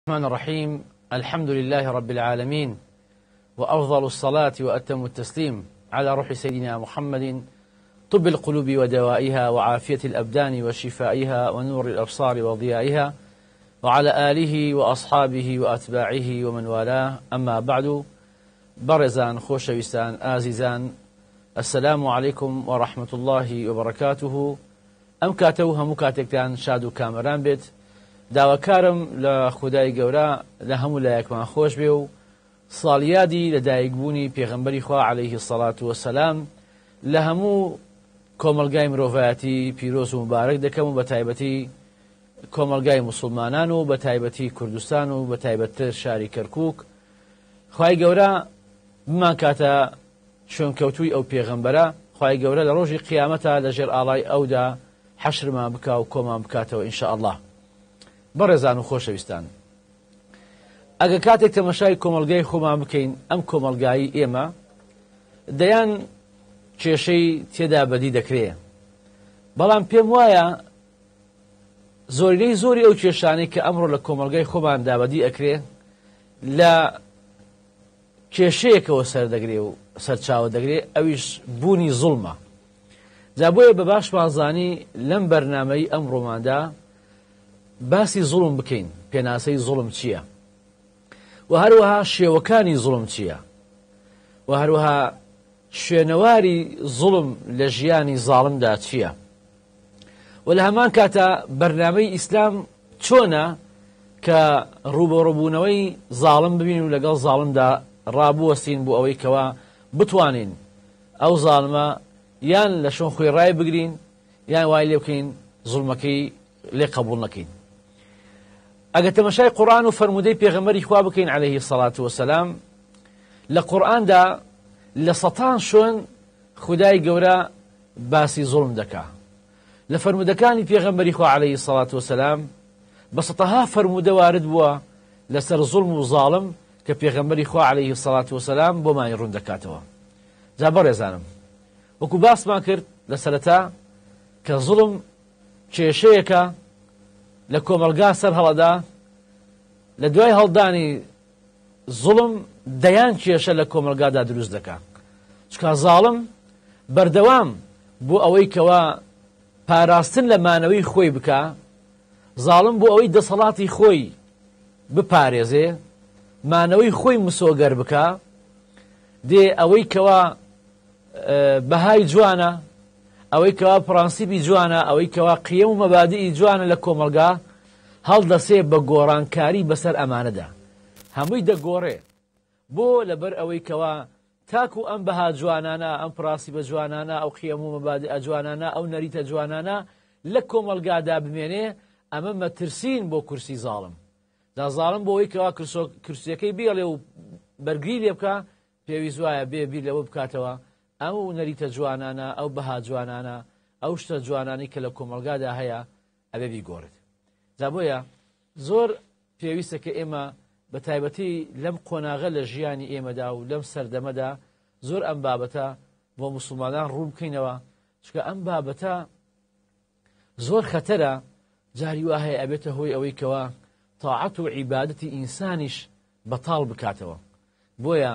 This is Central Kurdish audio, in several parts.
الرحمن الرحيم. الحمد لله رب العالمين، وأفضل الصلاة وأتم التسليم على روح سيدنا محمد، طب القلوب ودوائها وعافية الأبدان وشفائها ونور الأبصار وضيائها، وعلى آله وأصحابه وأتباعه ومن والاه. أما بعد، برزان خوشويستان آزيزان، السلام عليكم ورحمة الله وبركاته. أم كاتوها مكاتكتان شادو كامران بيت داواکارم لە خودای گەورە لە هەموو لایەکمان خۆش بێ و ساڵیادی لەدایکبوونی پێغەمبەری خوا عەلەیهی سەڵات وەسەلام لە هەموو کۆمەلگای مرۆڤایەتی پیرۆز و مبارەک دەکەم و بە تایبەتی کۆمەلگای موسڵمانان و بە تایبەتی کوردستان و بە تایبەتتر شاری کەرکووک. خوای گەورە بمان کاتە شوێنکەوتووی ئەو پێغەمبەرە، خوای گەورە لە ڕۆژی قیامەتە لەژێر ئاڵای ئەودا حەشرمان بکا و کۆمان بکاتەوە ئینشاءالله. بەڕێزان و خۆشەویستان، ئەگە کاتێک تەمەشای کۆمەلگای خۆمان بکەین، ئەم کۆمەلگایی ئێمە دەیان کێشەی تێدا بەدی دەکرێ، بەڵام پێم وایە زۆرینەی زۆری ئەو کێشانەی کە ئەمڕۆ لە کۆمەلگای خۆمان دابەدی ئەکرێ لە کێشەیەکەوە سەردەگرێ و سەرچاوە دەگرێ، ئەویش بوونی زوڵمە. جا بۆیە بە باشمان زانی لەم بەرنامەی ئەمڕۆماندا باسی زوڵم بکەین، پێناسەی زوڵم چییە، و هەروەها شێوەکانی زوڵم چییە، و هەروەها شوێنەواری زوڵم لە ژیانی زاڵمدا چییە، و لە هەمان کاتە بەرنامەی ئیسلام چۆنە کە ڕوبەڕووبوونەوەی زاڵم ببین و لەگەڵ زاڵمدا ڕابوەستین بۆ ئەوەی کەوا بتوانین ئەو زاڵمە یان لە شۆن خۆی ڕای بگرین یان وای لێ بکەین زوڵمەکەی لێ قبوڵ نەکەین. ئەگە تەمەشای قورئان و فەرمودەی پێغەمبەری خوا بکەین عەلەیهی سەڵات وەسەلام، لە قورئاندا لە سەتان شوێن خودای گەورە باسی زوڵم دەکا. لە فەرمودەکانی پێغەمبەری خوا عەلەیهی سەڵات وەسەلام بە سەتەها فەرمودە وارد بووە لەسەر زوڵم و زاڵم کە پێغەمبەری خوا عەلەیهی سەڵات وەسەلام بۆمانی ڕوون دەکاتەوە. جا بەڕێزانم، وەکو باسمان کرد لە سەرەتا کە زوڵم کێشەیەکە لە کۆمەلگا سەر هەڵەدا، لە دوای هەڵدانی زوڵم دەیان کێشە لە کۆمەلگادا دروست دەکا، چکە زاڵم بەردەوام بۆ ئەوەی کەوا پاراستن لە مانەوەی خۆی بکە، زاڵم بۆ ئەوەی دەسەڵاتی خۆی بپارێزێ، مانەوەی خۆی مسۆگەر بکە، دێ ئەوەی کەوا بەهای جوانە، ئەوەی کەوا پرانسیبی جوانە، ئەوەی کەوا قیەم و مەبادئی جوانە لە کۆمەلگا هەڵدەسێ بە گۆڕانکاری بەسەر ئەمانەدا، هەمووی دەگۆڕێ بۆ لەبەر ئەوەی کەوا تاکو ئەم بەها جوانانە، ئەم پرانسیبە جوانانە، ئەو قیەم و مەبادئە جوانانە، ئەو نەریتە جوانانە لە کۆمەلگادا بمێنێ، ئەمە مەترسین بۆ کورسی زاڵم. دا زاڵم بۆ ئەوەی کەوا کورسیەکەی بێڵێ و بەرگری لێ بکە، پێویست وایە بێ بیر لەوە بکاتەوە ئەو نەریتە جوانانە، ئەو بەها جوانانە، ئەو شتە جوانانی کە لە کۆمەلگادا هەیە ئەبێ بیگۆڕێت. جا بۆیە زۆر پێویستە کە ئێمە بە تایبەتی لەم قۆناغە لە ژیانی ئێمەدا و لەم سەردەمەدا زۆر ئەم بابەتە بۆ موسڵمانان ڕوون بکەینەوە، چکە ئەم بابەتە زۆر خەتەرە، جاری وا هەیە ئەبێتە هۆی ئەوەی کەوا تاعەت و عیبادەتی ئینسانیش بەتاڵ بکاتەوە. بۆیە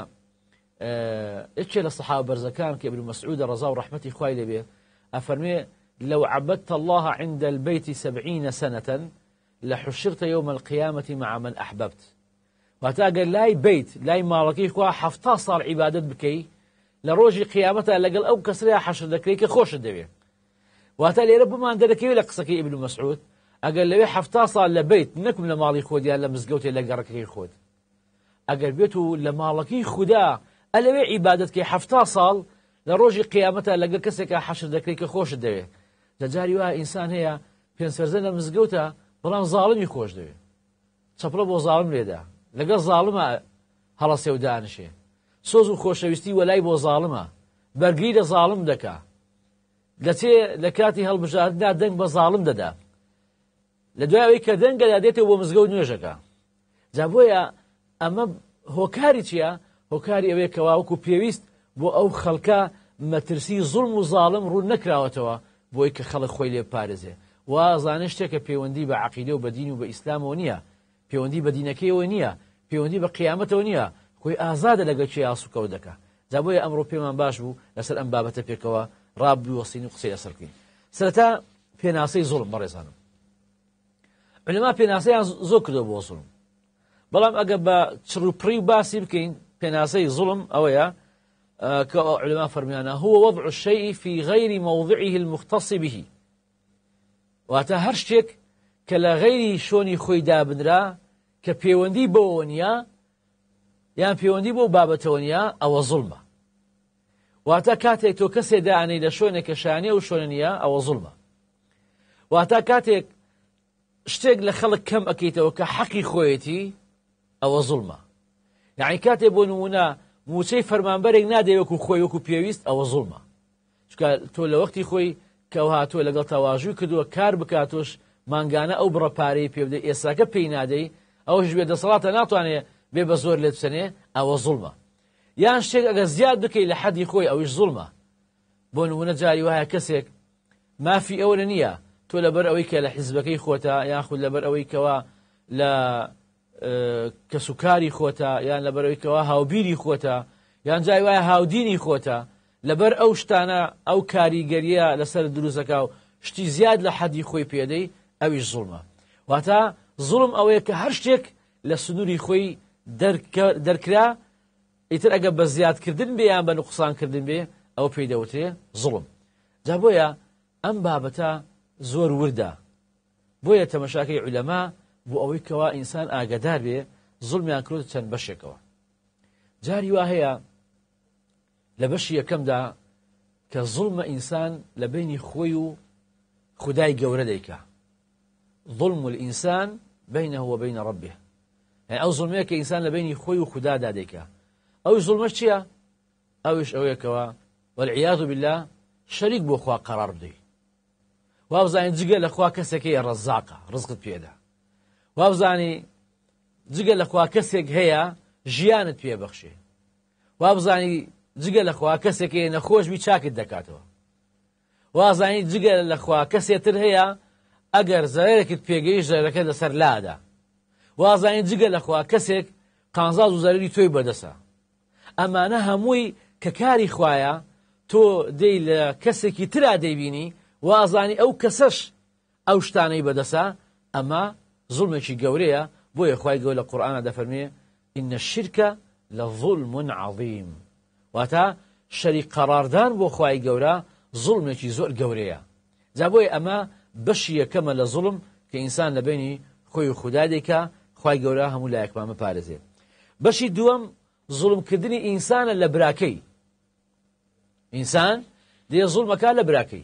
یەکێ لە سەحابە بەرزەکان کە ئیبن مەسعود ڕەزا و ڕەحمەتی خوای لێبێ ئەفەرمێ لو عبدت الله عند البيت 70 سنة لحشرت يوم القيامة مع من أحببت. واتە ئەگەر لای بیت، لای ماڵەکەی خوا 70 ساڵ عیبادەت بکەی، لە ڕۆژی قیامەتە لەگەڵ ئەو کەسریا حەشر دەکرێت کە خۆشت دەوێت. واتە لێرە بمان دەرەکەوێت لە قسەکەی ئیبن مەسعود، ئەگەر لەوێ 70 ساڵ لە بیت، نەکم لە ماڵی خۆت یان لە مزگەوتێ لە گەڕەکەی خۆت، ئەگەر بێت و لە ماڵەکەی خوددا ئەلەوێ عیبادەتکەی 70 ساڵ، لە ڕۆژی قیامەتە لەگەڵ کەسێکە حەشر دەکرێت کە خۆشت دەوێت. جاری وایە ئینسان هەیە پێنجسەرزە لە مزگەوتە، بەڵام زاڵمی خۆش دەوێت، چەپڵە بۆ زاڵم لێدا، لەگەڵ زاڵمە هەڵەسێ و دانشێ، سۆز و خۆشەویستی وەلای بۆ زاڵمە، بەرگری لە زاڵم دەکا، دەچێ لە کاتی هەڵبژاردندا دەنگ بە زاڵم دەدا، لە دوای ئەوەی کە دەنگەدا دێتەوە بۆ مزگەوت نوێژەکە. جا بۆیە ئەمە هۆکاری چییە؟ هۆکاری ئەوەیە کەوا وەکو پێویست بۆ ئەو خەڵکە مەترسی زوڵم و زاڵم ڕوون نەکراوەتەوە بۆی کە خەڵک خۆی لێ پارێزێ. وازانە شتێکە پەیوەندی بە عەقیدە و بە دین و بە ئیسلامەوە نییە، پەیوەندی بە دینەکەیەوە نییە، پەیوەندی بە قیامەتەوە نییە، خۆی ئازادە لەگەڵ چی ئاسوکەوت دەکا. جا بۆیە ئەمڕۆ پێمان باش بوو لەسەر ئەم بابەتە پێکەوە ڕابوەستین و قسەی لەسەر بکەین. سەرەتا پێناسەی زوڵم بەڕێزانم. علەما پێناسەیان زۆر کردەوە بۆ زوڵم، بەڵام ئەگە بە چڕوپڕی و باسی بکەین پێناسەی زوڵم ئەوەیە کە علەما فەرمیانە هو وضع الشيء في غير موضعه المختص به، واتە هەر شتێک کە لە غەیری شۆنی خۆی دابنرا کە پەیوەندی بەوە نییە یان پەیوەندی بۆ بابەتەوە نییە ئەوە زوڵمە. واتە کاتێک تۆ کەسێ دانەی لە شوێنێکە شانێ و شوێنە نییە ئەوە زوڵمە. واتە کاتێک شتێک لە خەڵک کەم ئەکەیتەوە کە حەقی خۆیەتی ئەوە زوڵمە. یعنی کاتێک بۆ نمونە موچەی فەرمانبەرێک نادەی وەکو خۆی وەکو پێویست ئەوە زوڵمە. چونکە تۆ لە وەختی خۆی کە هاتووە لەگەڵ تەواژووی کردووە کار بکاتۆش مانگانە ئەو بڕەپارەی پێ بدەی ئێستاکە پێی نادەی ئەوەش بێ دەسەڵاتە ناتوانێت بێ بە زۆر لێت بچەنێ ئەوە زوڵمە. یان شتێک ئەگە زیاد بکەی لە حەدی خۆی ئەویش زوڵمە. بۆ نمونە جاری وایە کەسێک مافی ئەوە نییە تۆ لەبەر ئەوەی کە لە حیزبەکەی خۆتە یاخود لەبەر ئەوەی کەوا لە کەسوکاری خۆتە یان لەبەر ئەوەی کەوا هاوبیری خۆتە یان جای وایە هاودینی خۆتە لەبەر ئەو شتانە ئەو کاریگەریە لەسەر دروستەکە و شتی زیاد لە حەدی خۆی پێدەی ئەویش زوڵمە. واتە زوڵم ئەوەیە کە هەر شتێک لە سنووری خۆی دەرکرا ئیتر ئەگە بە زیادکردن بێ یان بە نوقسانکردن بێ ئەو پێی دەوترێ زوڵم. جا بۆیە ئەم بابەتە زۆر وردە، بۆیە تەمەشاکەی عولەما بۆ ئەوەی کەوا ئینسان ئاگادار بێ زوڵمیان کردوتە چەند بەشێکەوە. جاری وا هەیە لە بەشی یەکەمدا کە زوڵمە ئینسان لە بینی خۆی و خودای گەورە دەیکا. ظلم الإنسان بينه وبين ربه، يعني ئەو زوڵمەیە کە ئینسان لە بینی خۆی و خودادا دەیکا. ئەوش زوڵمەش چییە؟ ئەوش ئەوەیەکەوە والعیاذ بالله شەریک بۆ خوا قەرار بدەی. وابزانی جگە لە خوا کەسێکی ڕەزاقە ڕزقت پێدا، وابزانی جگە لە خوا کەسێک هەیە ژیانت پێبەخشێ، وابزانی جگە لە خوا کەسێکی نەخۆشبی چاکت دەکاتەوە، وازانی جگە لە خوا کەسێتر هەیە ئەگەر زەرێکت پێگەی ژەرەکە لەسەر لادا، وازانی جگە لە خوا کەسێک قانزاز و زەرری تۆی بەدەسە. ئەمانە هەمووی کە کاری خوایە تۆ دەی لە کەسێکی ترا دەیبینی وازانی ئەو کەسەش ئەو شتانەی بەدەسە، ئەمە زوڵمێکی گەورەیە. بۆیە خوای گەورە لە قورئانە دەفەرمێ ئین الشرک لظلم عظیم، واتە شەریک قەراردان بۆ خوای گەورە زوڵمێکی زۆر گەورەیە. جا بۆیە ئەمە بەشی یەکەمە لە زوڵم کە ئینسان لە بینی خۆی و خودای دەیکا، خوای گەورە هەموو لایەکمان بپارێزێ. بەشی دووەم زوڵمکردنی ئینسانە لە براکەی. ئینسان دێ زوڵمەکە لە براکەی،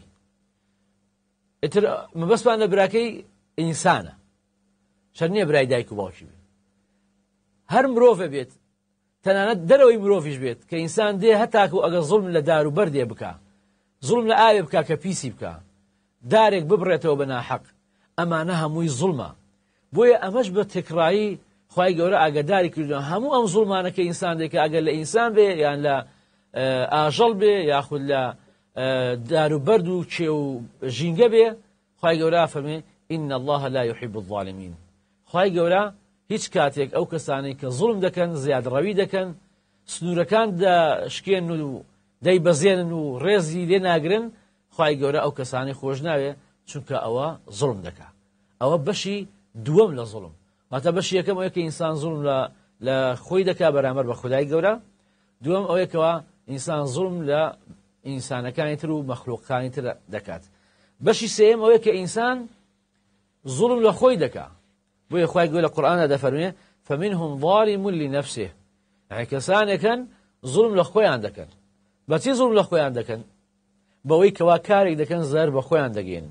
ئیتر مەبەستمان لە براکەی ئینسانە، شەر نییە برای دایک و باوکی بێت، هەر مرۆڤە بێت، تەنانەت دەرەوەی مرۆڤیش بێت کە ئینسان دێ هەتاکو ئەگە زوڵم لە دار و بەر دێ بکە، زوڵم لە ئاوێ بکە کە پیسی بکە، دارێک ببڕێتەوە بە ناحەق، ئەمانە هەمووی زوڵمە. بۆیە ئەمەش بە تێکڕایی خوای گەورە ئاگاداری کردووە هەموو ئەم زوڵمانە کە ئینسان دێکە ئەگەر لە ئینسان بێ یان لە ئاژەڵ بێ یاخود لە دار و بەرد و کێ و ژینگە بێ، خوای گەورە فەرمێ ئین الله لا يحب الظالمین. خوای گەورە هیچ کاتێک ئەو کەسانەی کە زوڵم دەکەن زیادڕەوی دەکەن سنوورەکان دەشکێن و دەیبەزێنن و ڕێزی لێ ناگرن، خوای گەورە ئەو کەسانی خۆش ناوێ چونکە ئەوە زوڵم دەکا. ئەوە بەشی دووەم لە زوڵم. واتە بەشی یەکەم ئەوەیە کە ئینسان زوڵم لە خۆی دەکا بەرامبەر بە خودای گەورە، دووەم ئەوەیەکەوە ئینسان زوڵم لە ئینسانەکانی تر و مەخلوقەکانی تر دەکات. بەشی سێیەم ئەوەیە کە ئینسان زوڵم لە خۆی دەکا. بۆیە خوای گەورە لە قورئانە دەفەرمێ فمنهم ظالم لنفسه، یعنی کەسانێکن زوڵم لە خۆیان دەکەن. بەچی زوڵم لە خۆیان دەکەن؟ بەوەی کەوا کارێک دەکەن زەر بە خۆیان دەگەین،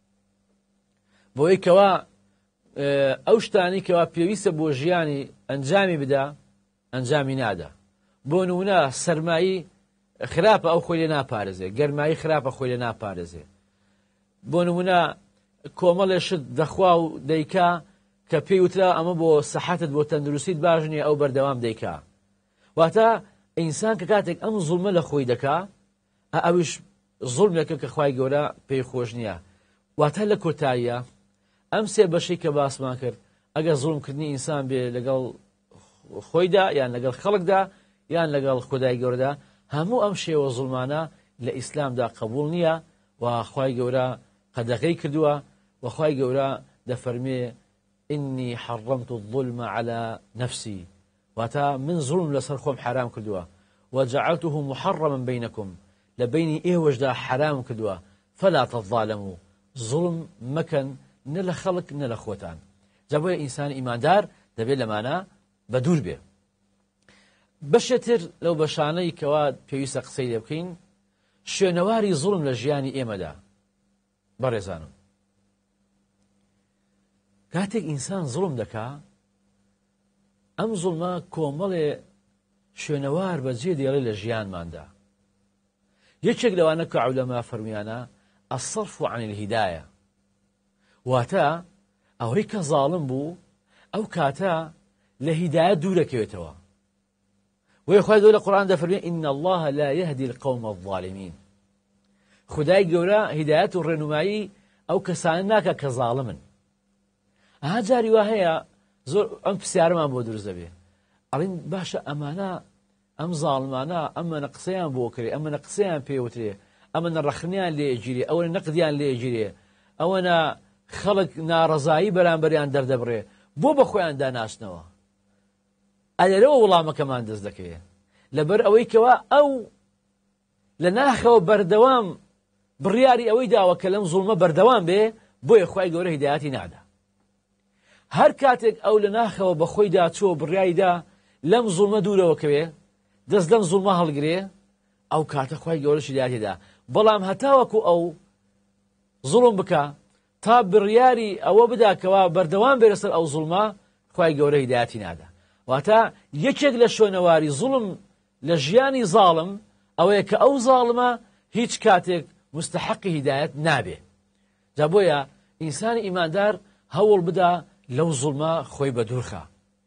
بەوەی کەوا ئەو شتانی کەوا پێویستە بۆ ژیانی ئەنجامی بدا ئەنجامی نادا. بۆ نمونە سەرمایی خراپە ئەو خۆی لێ ناپارێزێ، گەرمایی خراپە خۆی لێ ناپارێزێ. بۆ نمونە کۆمەڵێشت دەخوا و دەیکا کە پێی وترا ئەمە بۆ سەحەتت بۆ تەندروستیت باش نییە، ئەو بەردەوام دەیکا. واتە ئینسان کە کاتێک ئەم زوڵمە لە خۆی دەکا ئەویش زوڵمێکە کە خوای گەورە پێی خۆش نییە. واتە لە کۆتاییە ئەم سێ بەشەی کە باسمان کرد ئەگەر زوڵمکردنی ئینسان بێ لەگەڵ خۆیدا یان لەگەڵ خەڵکدا یان لەگەڵ خودای گەورەدا هەموو ئەم شێوە زوڵمانە لە ئیسلامدا قبول نییە و خوای گەورە قەدەغەی کردووە و خوای گەورە دەفەرمێ إني حرمت الظلم على نفسي واتا من ظلم لسر خوم حرام كدوا وجعلته محرما بينكم لبيني وجدا حرام كدوا فلا تظالموا ظلم مكن نلا خلق نلا خوتان جابوا إنسان إيمان دار دبي لمانا بدور به بشتر لو بشاني كواد بيوسا قصيد يبكين شنواري ظلم لجياني إيمدا برزانو کاتێک ئینسان زوڵم دەکا ئەم زوڵمە کۆمەڵێ شوێنەوار بەجێ دێڵێ لە ژیانماندا یەکێک لەوانە کە عولەما فەرمیانە الصرف عن الهدایە واتە ئەوەی کە زاڵم بوو ئەو کاتە لە هیدایەت دوور دەکەوێتەوە وەی خوای گەورە لە قورئان دەفەرمێ إن الله لا يهدي القوم الظالمين خودای گەورە هیدایەت و ڕێنمایی ئەو کەسانە ناکە کە زاڵمن ئەها جاری وا هەیە زۆر ئەم پرسیارەمان بۆ دروست دەبێ ئەڵێن باشە ئەمانە ئەم زاڵمانە ئەمەنە قسەیان بۆ کرێ ئەمەنە قسەیان پێوترێ ئەمەنە ڕەخنیان لێگیرێ ئەوەنە نەقدیان لێگیرێ ئەوەنە خەڵک ناڕەزایی بەرامبەریان دەردەبڕێ بۆ بە خۆیان داناسنەوە ئەلێرەوە وەڵامەکەمان دەست دەکەوێت لەبەر ئەوەی کەوا ئەو لە ناخەوە بەردەوام بڕیاری ئەوەی داوە کە لەم زوڵمە بەردەوام بێ بۆیە خوای گەورە هیدایەتی نادا هەر کاتێک ئەو لە ناخەوە بە خۆیدا چۆ بڕیایدا لەم زوڵمە دوورەوە کەوێ دەست لەم زوڵمە هەڵگرێ ئەو کاتە خوای گەورەش هیدایەتیدا بەڵام هەتاوەکو ئەو زوڵم بکە تا بڕیاری ئەوە بداکەوە بەردەوام بێ لەسەر ئەو زوڵمە خوای گەورە هیدایەتی نادا واتە یەکێک لە شوێنەواری زوڵم لە ژیانی زاڵم ئەوەیە کە ئەو زاڵمە هیچ کاتێک مستحقی هیدایەت نابێ جا بۆیە ئینسانی ئیماندار هەوڵ بدا لەو زوڵمە خۆی بە دوورخە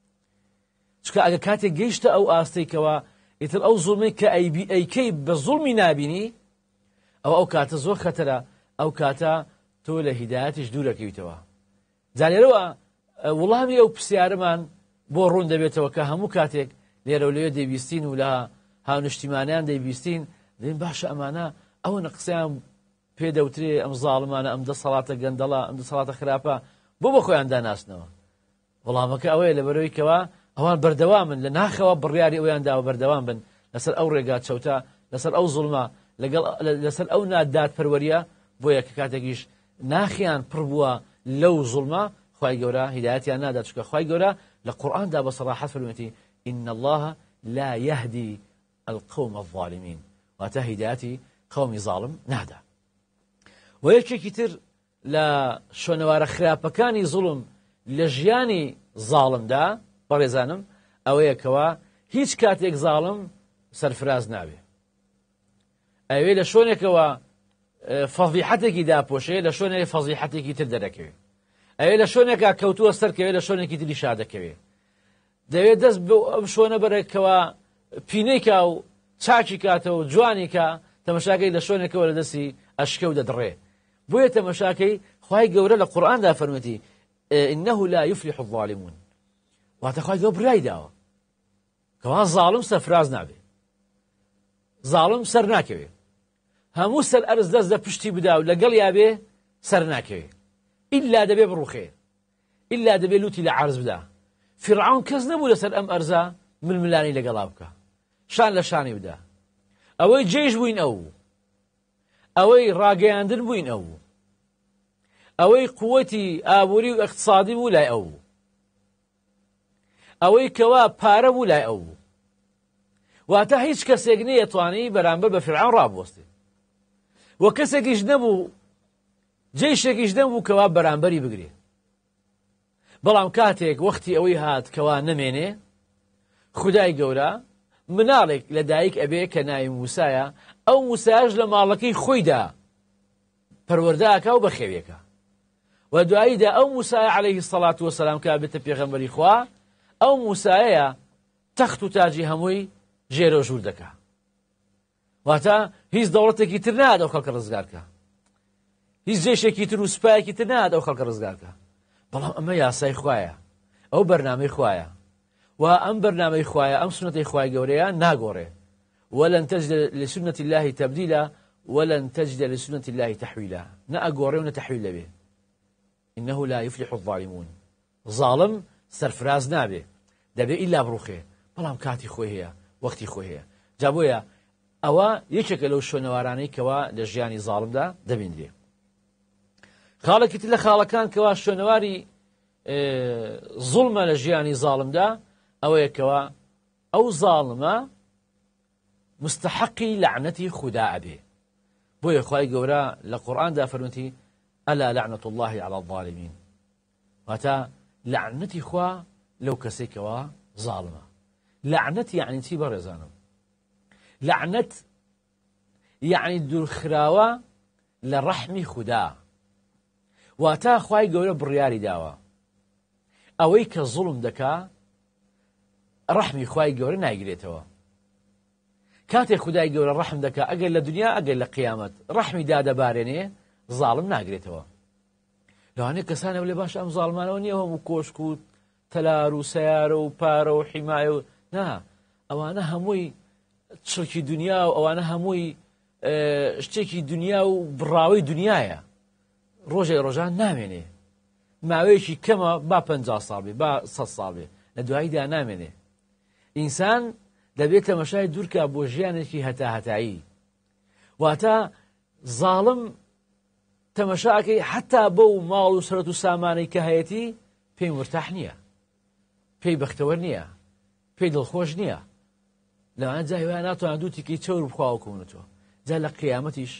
چکە ئەگە کاتێک گەیشتە ئەو ئاستەیکەوە ئیتر ئەو زوڵمەی کە ئەیکەی بە زوڵمی نابینی ئەو کاتە زۆر خەتەرە ئەو کاتە تۆ لە هیدایەتیش دوورەکەویتەوە جا لێرەوە وەڵامی ئەو پرسیارەمان بۆ ڕوون دەبێتەوە کە هەموو کاتێک لێرە و لەوێ دەیبیستین و لە هاونیشتیمانیان دەیبیستین دەین باشە ئەمانە ئەوەنە قسەیان پێدەوترێ ئەم زاڵمانە ئەم دەسەڵاتە گەندەڵە ئەم دەسەڵاتە خراپە بۆ بە خۆیان داناسنەوە وەڵامەکە ئەوەیە لەبەرەوەی کەوە ئەوان بەردەوامن لە ناخەوە بڕیاری ئەویان داوە بەردەوام بن لەسەر ئەو ڕێگا چەوتە لەسەر ئەو زوڵمە لەسەر ئەو نادادپەروەریە بۆیە کە کاتێکیش ناخیان پڕ بووە لەو زوڵمە خوای گەورە هیدایەتیان نادا چکە خوای گەورە لە قورئاندا بە سەراحەت فەرمێتی إن الله لا يهدي القوم الظالمين واتە هیدایەتی قەومی زاڵم نادا و یەکێکی تر لە شوێنەوارە خراپەکانی زوڵم لە ژیانی زاڵمدا بەڕێزانم ئەوەیە کەوە هیچ کاتێک زاڵم سەرفراز نابێ ئەوێ لە شوێنێکەوە فەضیحەتێکی داپۆشێ لە شوێنێک فەضیحەتێکی تر دەرەکەوێ ئەوێ لە شوێنێکا کەوتووە سەرکەوێ لە شوێنێکی تری شادەکەوێ دەوێت دەست ئەم شوێنە بەرێکەوە پینەیکا و چاکی کاتەوە جوانیکە تەمەشاکەی لە شوێنێکەوە لە دەستی ئەشکە و دەدڕێ بۆیە تەمەشاکەی خوای گەورە لە قورئاندا فەرمێتی إنه لا يفلح الظالمون واتە خوای گەورە برای داوە کەوا زاڵم سەرفراز نابێ زاڵم سەر ناکەوێ هەموو سەر ئەرز دەست لە پشتی بدا و لەگەڵ یابێ سەر ناکەوێ ئیلا دەبێ بڕوخێ ئیلا دەبێ لوتی لە عەرز بدا فرعون کەس نەبوو لەسەر ئەم ئەرزە ململانی لەگەڵا بکە شان لە شانی بدا ئەوەی جێژ بووین ئەو ئەوەی ڕاگەیاندن بووین ئەو ئەوەی قووەتی ئابووری و اقتصادی بوو لای ئەو ئەوەی کەوا پارە بوو لای ئەو واتە هیچ کەسێک نەیەتوانی بەرامبەر بە فرعون ڕابوەستێ و کەسێکیش نەبوو جێشێکیش نەبوو کەوا بەرامبەری بگرێ بەڵام کاتێک وەختی ئەوەی هات کەوا نەمێنێ خودای گەورە مناڵێک لە دایک ئەبێ کە ناوی موسایە ئەو موسایش لە ماڵەکەی خۆیدا پەروەردەکە و بەخێویەکە و دواییدا ئەو موسایە عەلەیهی سەڵات وەسەلام کە بێتە پێغەمبەری خوا ئەو موسایەیە تەخت و تاجی هەمووی ژێرە و ژوور دەکا واتە هیچ دەوڵەتێکی تر نهات ئەو خەڵکە ڕزگارکە هیچ جێشێکی تر و سوپایەکی تر نهات ئەو خەڵکە ڕزگارکە بەڵام ئەمە یاسای خوایە ئەو بەرنامەی خوایە و ئەم بەرنامەی خوایە ئەم سنەتەی خوای گەورەیە ناگۆڕێ ولن تجد لسنة الله تبديلا ولن تجد لسنة الله تحويلا نأقوري ونتحويل به إنه لا يفلح الظالمون ظالم سرفراز نابه دبي إلا بروخه بلام كاتي خوي هي وقتي خوي هي جابويا أوا يشك لو شو نواراني كوا لجياني ظالم دا دبين دي خالك تلا خالكان كوا شو نواري ظلم لجياني ظالم دا أو كوا أو ظالمة مستحقي لعنتي خداع به بويا خواهي قورا لقرآن دا فرمتي ألا لعنة الله على الظالمين واتا لعنتي خوا لو كسيكوا ظالمة لعنتي يعني تي برزانم لعنت يعني دور خراوة لرحمي خدا واتا خواهي قورا برياري داوا اويك الظلم دكا رحمي خواهي قورا نايقريتوا كاتي خدای گەورە ڕەحم دەکا ئەگەر لە دنیا ئەگەر لە قیامەت ڕەحمی دادەبارێنێ ظالم ناگرێتەوە لەوانەیە کەسانە بڵێ باش ئەم زاڵمانەوە نییە هەموو کۆشک و تەلار و سەیارە و پارە و حیمایە و نا ئەوانە هەمووی چڕکی دنیا و ئەوانە هەمووی شتێکی دنیا و بڕاوەی دنیایە ڕۆژێ ڕۆژان نامێنێ ماوەیەکی کەمە با 50 ساڵ بێ با 100 ساڵ بێ لە دواییدا نامێنێ ئینسان دەبێت تەمەشای دوورکە بۆ ژیانێکی هەتاهەتایی واتە زاڵم تەمەشاکەی حتا بەو ماڵ و سەرەت و سامانەی کە هەیەی پێی مرتاح نییە پێی بەختەوەر نییە پێی دڵخۆش نییە لەوانە جا هیوایە ناتوانێت دوو تیکەی چەور بخواوە کوونەتەوە جا لە قیامەتیش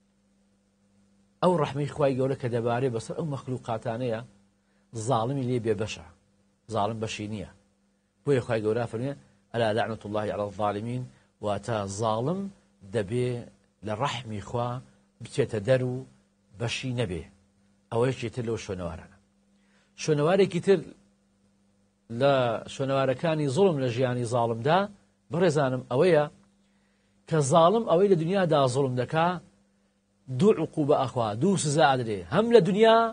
ئەو ڕەحمەی خوای گەورە کە دەبارێ بەسەر ئەو مەخلوقاتانەیە زاڵمی لێ بێبەشە زاڵم بەشی نییە بۆیە خوای گەورە فەرمێ ألا لعنة الله على الظالمين واتا ظالم دبي لرحمي خوا بتتدرو بشي نبي أو إيش يتلو شونوارنا شونواري كتير لا شونوار كاني ظلم لجياني ظالم دا برزانم أويا كظالم أوي لدنيا دا ظلم دكا دو عقوبة أخوا دو سزاء أدري هم لدنيا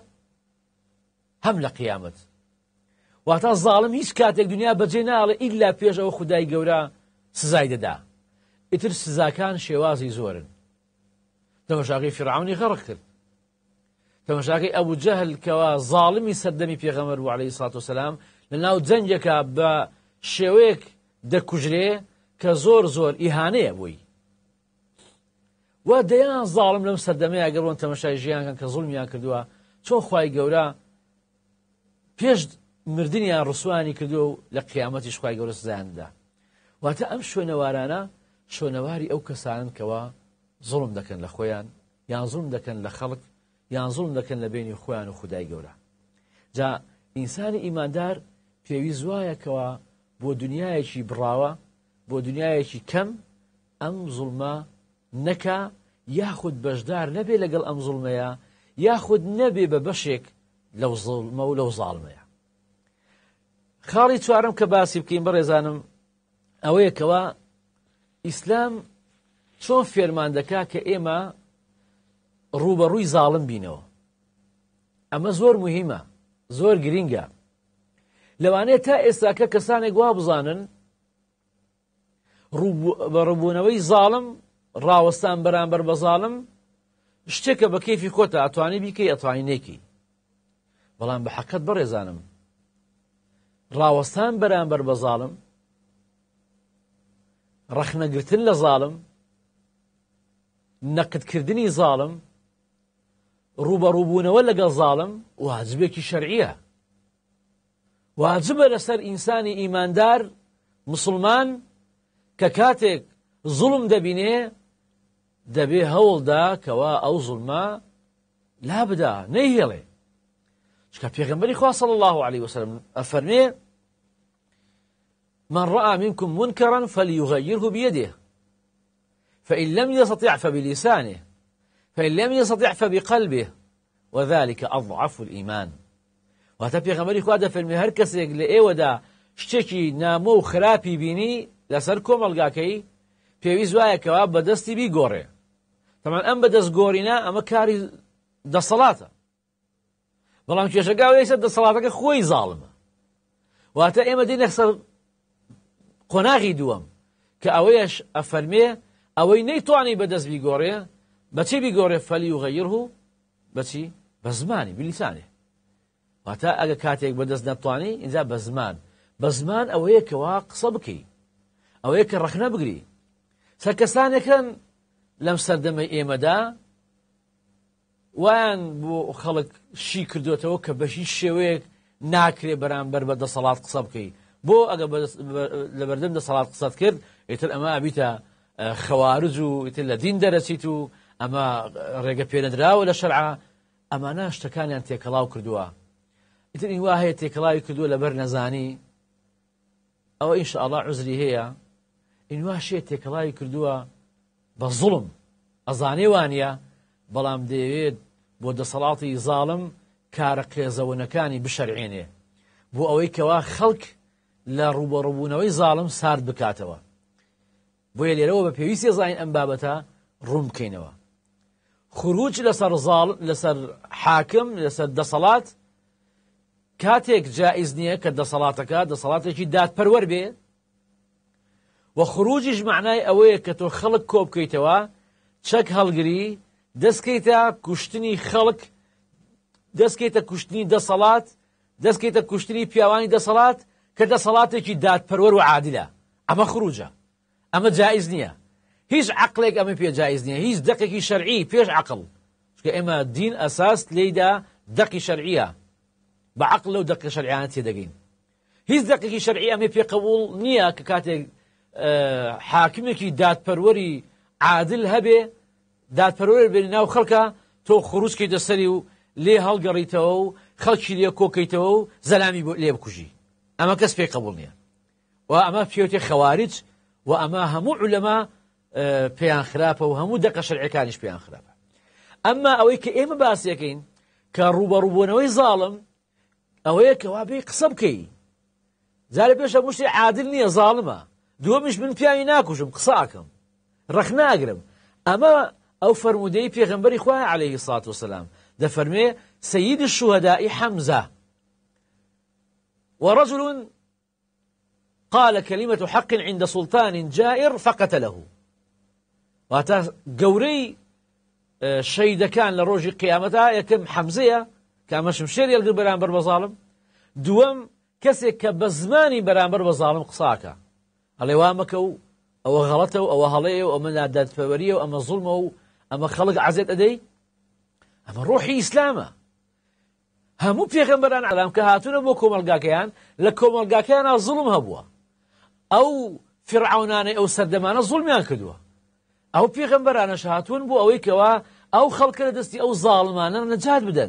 هم لقيامت واتا ظالم هیچ کاتێک دنیا بەجێ ناڵێ ئیلا پێش ئەوە خودای گەورە سزای دەدا ئیتر سزاکان شێوازی زۆرن تەمەشاقی فیرعونی غەرق کرد تەمەشاقی ئەبوو جەهل کەوا ظالمی سەردەمی پێغەمبەر بوو عەلەیهی سڵاتو وسەلام لەناو جەنگێکە بە شێوەیەک دەکوژرێ کە زۆر زۆر ئیهانەیە بووی وا دەیان ظالم لەم سەردەمەیە ئەگەر ڕۆن تەمەشای ژیانکەن کە زوڵمیان کردووە چۆن خوای گەورە پێش مردنیان ڕسوانی کردو و لە قیامەتیش خوای گەورە سزایاندا واتە ئەم شوێنەوارانە شوێنەواری ئەو کەسانن کەوا زوڵم دەکەن لە خۆیان یان زوڵم دەکەن لە خەڵک یان زوڵم دەکەن لە بینی خۆیان و خودای گەورە جا ئینسانی ئیماندار پێویست وایە کەوا بۆ دنیایەکی بڕاوە بۆ دنیایەکی کەم ئەم زوڵمە نەکا یاخود بەشدار نەبێ لەگەڵ ئەم زوڵمەیە یاخود نەبێ بە بەشێک لەو زوڵمە و لەو زاڵمەیە خاڵی چوارم کە باسی بکەین بەڕێزانم ئەوەیە کەوا ئیسلام چۆن فێرمان دەکا کە ئێمە ڕوبەڕووی زاڵم بینەوە ئەمە زۆر موهیمە زۆر گرینگە لەوانەیە تا ئێستاکە کەسانێک وا بزانن ڕووبوونەوەی زاڵم ڕاوەستان بەرامبەر بە زاڵم شتێکە بە کەیفی خۆتە ئەتوانی بیکەی ئەتوانی نەیکەی بەڵام بە حەقەت بەڕێزانم ڕاوەستان بەرامبەر بە زاڵم ڕەخنەگرتن لە زاڵم نەقدکردنی زاڵم ڕوبەڕووبوونەوە لەگەڵ زاڵم واجبێکی شەرعیە واجبە لەسەر ئینسانی ئیماندار مسلمان کە کاتێک زوڵم دەبینێ دەبێ هەوڵدا کەوا ئەو زوڵمە لا بدا نەیهێڵێ چکە پێغەمبەری خوا صلی الله عليه وسلم ئەفەرمێ من رأى منكم منكرا فليغيره بيده فإن لم يستطع فبلسانه فإن لم يستطع فبقلبه وذلك أضعف الإيمان وهذا پێغەمبەری خوا دەفەرمێ هەر کەسێک لە ئێوەدا شتێکی نامۆ و خراپی بینی لەسەر کۆمەڵگاکەی پێویست وایە کەوا بەدەستی بیگۆڕێ تەمان ئەم بەدەست گۆڕینە ئەمە کاری دەسەڵاتە بەڵام کێشەگاوی سەر دەسەڵاتەکە خۆی زاڵمە واتە ئێمە دێنە سەر قۆناغی دووەم کە ئەوەیەش ئەفەرمێ ئەوەی نەیتوانی بەدەست بیگۆڕێ بەچی بیگۆڕێ فەلیوغەیرهو بەچی بە زمانی بلیسانێ واتە ئەگە کاتێک بەدەست نەتوانی ئینجا بە زمان ئەوەیە کەوا قسە بکەی ئەوەیە کە ڕەخنە بگری سەر کەسانێکن لەم سەردەمەی ئێمەدا وان بۆ خەڵک شی کردوێتەوە کە بە هیچ شێوەیەک ناکرێ بەرامبەر بە دەسەڵات قسە بکەی بۆ ئەگە لە بەردەم دەسەڵات قسەت کرد ئیتر ئەمە ئەبیتە خەوارج و ئیتر لە دین دەرەچیت و ئەمە ڕێگە پێنەدراوە لە شەرعە ئەمانە شتەکانیان تێکەڵاو کردووە ئیتر ئین وا هەیە تێکەڵاوی کردووە لەبەر نەزانی ئەوە ئینشاءڵڵا عوزری هەیە ئین وا شێ تێکەڵاوی کردووە بە زوڵم ئەزانێ وانە بەڵام دەیەوێت بۆ دەسەڵاتی زاڵم کارە قێزەونەکانی بشەرعێنێ بۆ ئەوەی کەوا خەڵک لە ڕوبەڕووبوونەوەی زاڵم سارد بکاتەوە بۆیە لێرەوە بە پێویستی زانین ئەم بابەتە ڕوون بکەینەوە خروج لەسەر حاکم لەسەر دەسەڵات کاتێک جائز نییە کە دەسەڵاتێکی دادپەروەر بێ و خروجیش معنای ئەوەیە کە تۆ خەڵک کۆ بکەیتەوە چەک هەڵگری دەستکەیتە کوشتنی خەڵک دەستکەیتە کوشتنی دەسەڵات دەستکەیتە کوشتنی پیاوانی دەسەڵات کە دەسەڵاتێکی دادپەروەر و عادلە ئەمە خروجە ئەمە جائز نییە هیچ عقلێک ئەمە پێ جائز نییە هیچ دەقێکی شەرعی پێش عقل چونکە ئێمە دین ئەساس لێیدا دەقی شەرعیە بە عقل لەو دەقی شەرعیانە تێدەگەین هیچ دەقێکی شەرعی ئەمە پێ قبول نییە کە کاتێک حاکمێکی دادپەروەری عادل هەبێ دادپەروەر بێنی ناو خەڵکە تۆ خروجکەیتە سەری و لێ هەڵگەڕیتەوە و خەڵکی لێ کۆکەیتەوە و زەلامی لێ بکوژی ئەمە کەس پێی قبول نییە و ئەمە پێوتێ خەوارج و ئەمە هەموو عولەما پێیان خراپە و هەموو دەقە شەرعیەکانیش پێیان خراپە ئەمما ئەوەی کە ئێمە باسیەکەین کە ڕوبەڕووبوونەوەی زاڵم ئەوەیە کە وا بێ قسە بکەی جارە پێش هەموو شتێ عادل نییە زاڵمە دووەمیش من پیاوی ناکوژم قسە ئاکەم ڕەخ ناگرم ئەمە ئەو فەرمودەی پێغەمبەری خوای عەلەیهی سڵات وسەلام دەفەرمێ سەیید الشوهداء حەمزە ورجل قال كلمة حق عند سلطان جائر فقتله واتا قوري شهيد كان لروج قيامتها يكم حمزية كامش مشير يلقى برامبر بظالم دوام كسك بزماني برامبر بظالم قصاكا اللي وامكو او غلطه او هليه او من عداد فوريه او اما ظلمه اما خلق عزيت ادي اما روحي اسلامه همو پیغمبران علام که هاتونه بو کومەلگاکەیان لە کۆمەلگاکەیانە زوڵم هەبووە ئەو فرعونانەی ئەو سەردەمانە زوڵمیان کردووە ئەو پیغمبرانەش هاتوون بۆ ئەوەی کەوا ئەو خەڵکە لە دەستی ئەو زاڵمانە نەجات بدەن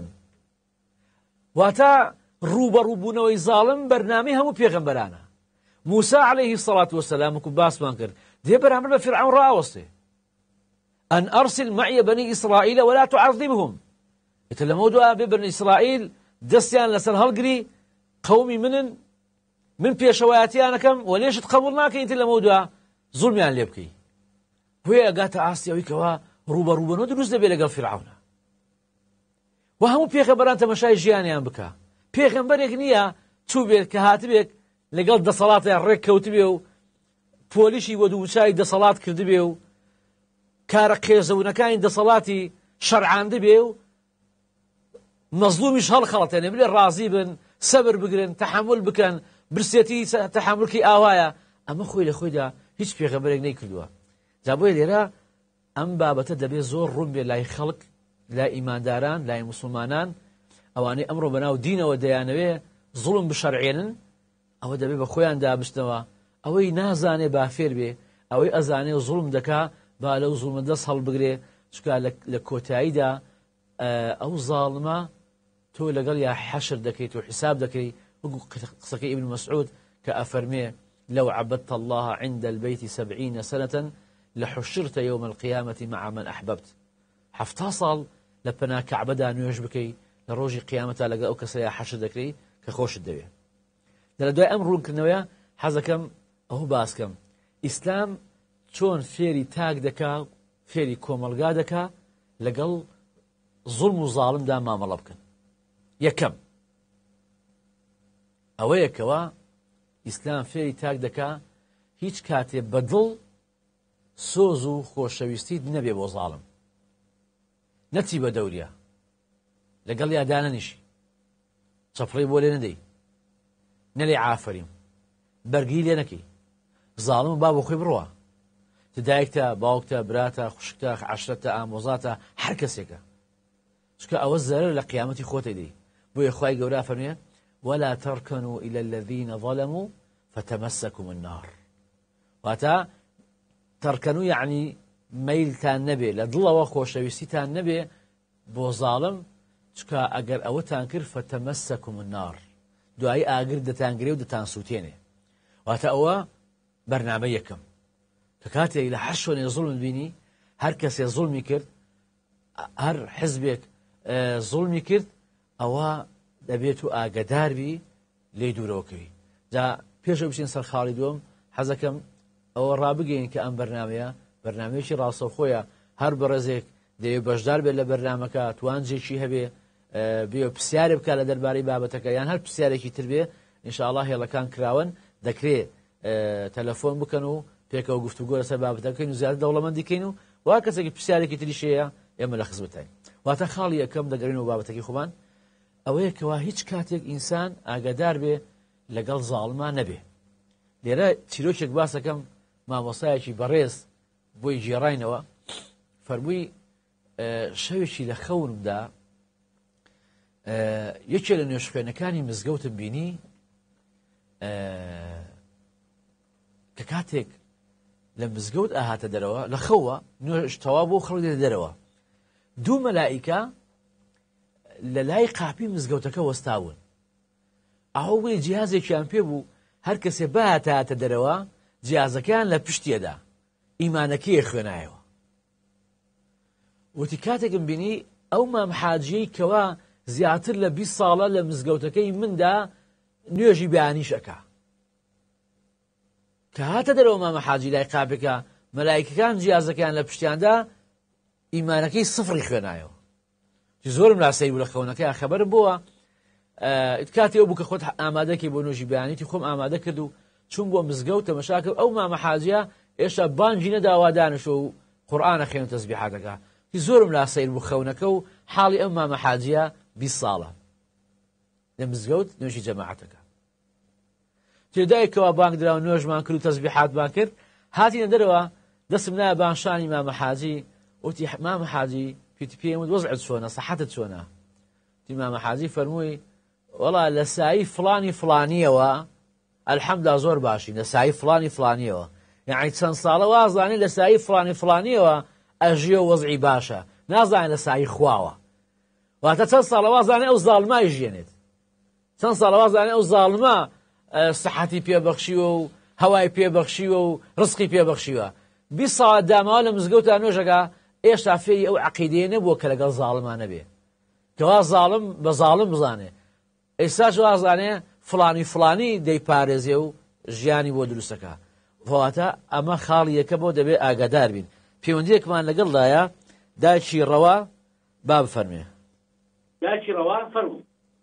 واتە ڕوبەڕووبوونەوەی زاڵم بەرنامەی هەموو پیغمبرانە موسى عليه الصلاة والسلام وكو باسمان كرد دي برامبر بفرعون راوستي أن أرسل معي بني إسرائيل ولا تعذبهم يتلمودوا ببني إسرائيل دستيان لسر هلقري قومي من بيشواتي أنا كم وليش تقبلناك يتلمودوا ظلميان ليبكي وهي قاتا عاصية ويكوا روبا ندرس دبي لقل فرعون وهم بيغمبران تمشاي جيانيان بكا بيغمبر يكنيا توبيت كهاتبك لەگەڵ دەسەڵاتیان ڕێک کەوت بێ و پۆلیشی وە دووچای دەسەڵات کرد بێ و کارە قێزەونەکانی دەسەڵاتی شەرعاند بێ و مەزلومیش هەڵخەڵەتێنێ بلێ ڕازی بن سەبر بگرن تەحمل بکەن برسێتی تەحملکی ئاوایە ئەمە خۆی لە خۆیدا هیچ پێغەمبەرێک نەیکردووە جا بۆیە لێرە ئەم بابەتە دەبێت زۆر ڕوون بێ لای خەڵک لای ئیمانداران لای موسڵمانان ئەوانەی ئەمڕۆ بەناو دینەوە دەیانەوێ زوڵم بشەرعێنن ئەوە دەبێت بە خۆیان دابستنەوە ئەوەی نازانێ بافێر بێ ئەوەی ئەزانێ زوڵم دەکا با لەو زوڵمە دەست هەڵبگرێ چکە لە کۆتاییدا ئەو زاڵمە تۆ لەگەڵ یا حەشر دەکەیت و حساب دەکەی وەکو قسەکەی ئیبن مەسعود کە ئەفەرمێ لو عبدت الله عند البيت 70 سنة لحشرت يوم القيامة مع من أحببت 70 ساڵ لە پەنا کەعبەدا نوێژ بکەی لە ڕۆژی قیامەتا لەگەڵ ئەو کەسەیە حەشر دەکەی کە خۆشت دەوێت لە دوای ئەم ڕوونکردنەوەیە حەزەکەم ئەوە باسکەم ئیسلام چۆن فێری تاک دەکا فێری کۆمەلگا دەکا لەگەڵ زوڵم و زاڵمدا مامەڵە بکەن یەکەم ئەوەیەکەوە ئیسلام فێری تاک دەکا هیچ کاتێ بەدڵ سۆز و خۆشەویستیت نەبێ بۆ زاڵم نەچی بە دەوریا لەگەڵ یادانە نیشی چەپڕی بۆ لێ نەدەی نەلێ عافەریم بەرگی لێ نەکەی زاڵم با بۆ خۆی بڕوە دایکتە باوکتە براتە خوشکتە عەشرەتە ئامۆزاتە هەر کەسێکە چکە ئەوە زەرر لە قیامەتی خۆتی دەی بۆیە خوای گەورە فەرمێ ولا تركنوا إلى الذين ظلموا فتمسكم النار واتە تركنوا يعني مەیلتان نەبێ لە دڵەوە خۆشەویستیتان نەبێ بۆ زاڵم چکە ئەگەر ئەوەتان کرد فتمسكم النار دوایی ئاگر دەتانگرێ و دەتان سووتێنێ واتە ئەوە بەرنامە یەکەم کە کاتێک لە هەر شوێنێ زوڵم بینی هەر کەسێ زوڵمی کرد هەر حزبێک زوڵمی کرد ئەوە دەبێت و ئاگداربی لێ دوورەوەکەوی جا پێشەوە بچین سەر خاڵی دووەم حەزەکەم ئەوە ڕابگەین کە ئەم بەرنامەیە بەرنامەیەکی ڕاستەوخۆیە هەر بەڕێزێک دەوێت بەشدار بێت لە بەرنامەکە توانجێکی هەبێ بێ پرسیارێ بکات لە دەربارەی بابەتەکە یان هەر پرسیارێکی تر بێ ئینشاءڵڵا هێڵەکان کراون دەکرێت تەلەفۆن بکەن و پێکەوە گفتوگۆ لەسەر بابەتەکەین و زیاتر دەوڵەمەندیکەین و وا کەسێکی پرسیارێکی تریشەیە ئێمە لە خزمەتین واتە خاڵی یەکەم دەگەڕینەوە بابەتەکەی خۆمان ئەوەیە کەوا هیچ کاتێک ئینسان ئاگادار بێ لەگەڵ زاڵمان نەبێ لێرە چیرۆکێک باسەکەم مامۆستایەکی بەڕێز بۆی گێڕاینەوە فەرمووی شەوێکی لە خەونمدا یەکێ لە نوێژخوێنەکانی مزگەوتم بینی کە کاتێک لە مزگەوت ئاهاتە دەرەوە لە خەوە نوێژ تەوا بۆ خەڵک دێتە دەرەوە دوو مەلائیکە لە لای قاپی مزگەوتەکە وەستاون ئەوە بووی جیهازێکیان پێ بوو هەر کەسێ بەهاتە دەرەوە جیهازەکەیان لە پشتیەدا ئیمانەکەی خوێنایەوە وتی کاتێکم بینی ئەو مام حاجیەی کەوا زیاتر لە 20 ساڵە لە مزگەوتەکەی مندا نوێژی بەیانیشەکە کە هاتە دەرەوە مامە حاجی لای قاپێکە مەلایکەکان جیازەکەیان لە پشتیاندا ئیمانەکەی سفری خوێنایەوە زۆرم لاسەی بوو لە خەونەکەی خەبەرم بووە کاتی ئەو بوو کە خۆت ئامادەکەی بۆ نوێژی بەیانیتی خۆم ئامادە کرد و چوون بۆ مزگەوت تەمەشا کرد ئەو مامە حاجیە ئێشتا بانگی نەداوا دانیشتە و قورئانە خوێن و تەسبیحاتەکە زۆرم لاسەیر بوو خەونەکە و حاڵی ئەم مامە حاجیە 20 ساڵە لە مزگەوت نوێژی جەماعەتەکە تێدایکەوە بانگ دراوە نوێژمان کرد و تەسبیحاتمان کرد هاتینە دەرەوە دەستم نایە بانشانی مامە حاجی وتی مامە حاجی پێم وت وەزعت چۆنە سەحەتت چۆنە تی مامە حاجی فەرمووی وەڵا لە سایی فڵانی فڵانیەوە ئەلحەمدا زۆر باشی لە سایی فڵانی فڵانیەوە یعنی چەند ساڵە وازانی لە سایی فڵانی فڵانیەوە ئەژیە وەزعی باشە نازانێت لە سایی خواوە واتە چەند ساڵە وازانێ ئەو زاڵمای ژێنێت چەند ساڵە وازانێ ئەو زاڵمە سەحەتی پێبەخشیوە و هەوای پێبەخشیوە و ڕزقی پێبەخشیوە 20 ساڵە داماوە لە مزگەوتە نوێژەکە ئێشتا فێری ئەو عەقیدەیە نەبووە کە لەگەڵ زاڵمانە بێ کەوا زاڵم بە زاڵم بزانێ ئێستاش وازانێ فڵانی فڵانی دەیپارێزێ و ژیانی بۆ دروستەکە واتە ئەمە خاڵی یەکە بۆ دەبێت ئاگادار بین پەیوەندیەکمان لەگەڵدایە داچی ڕەوا با بفەرمێ داچی ڕەوا فەرموو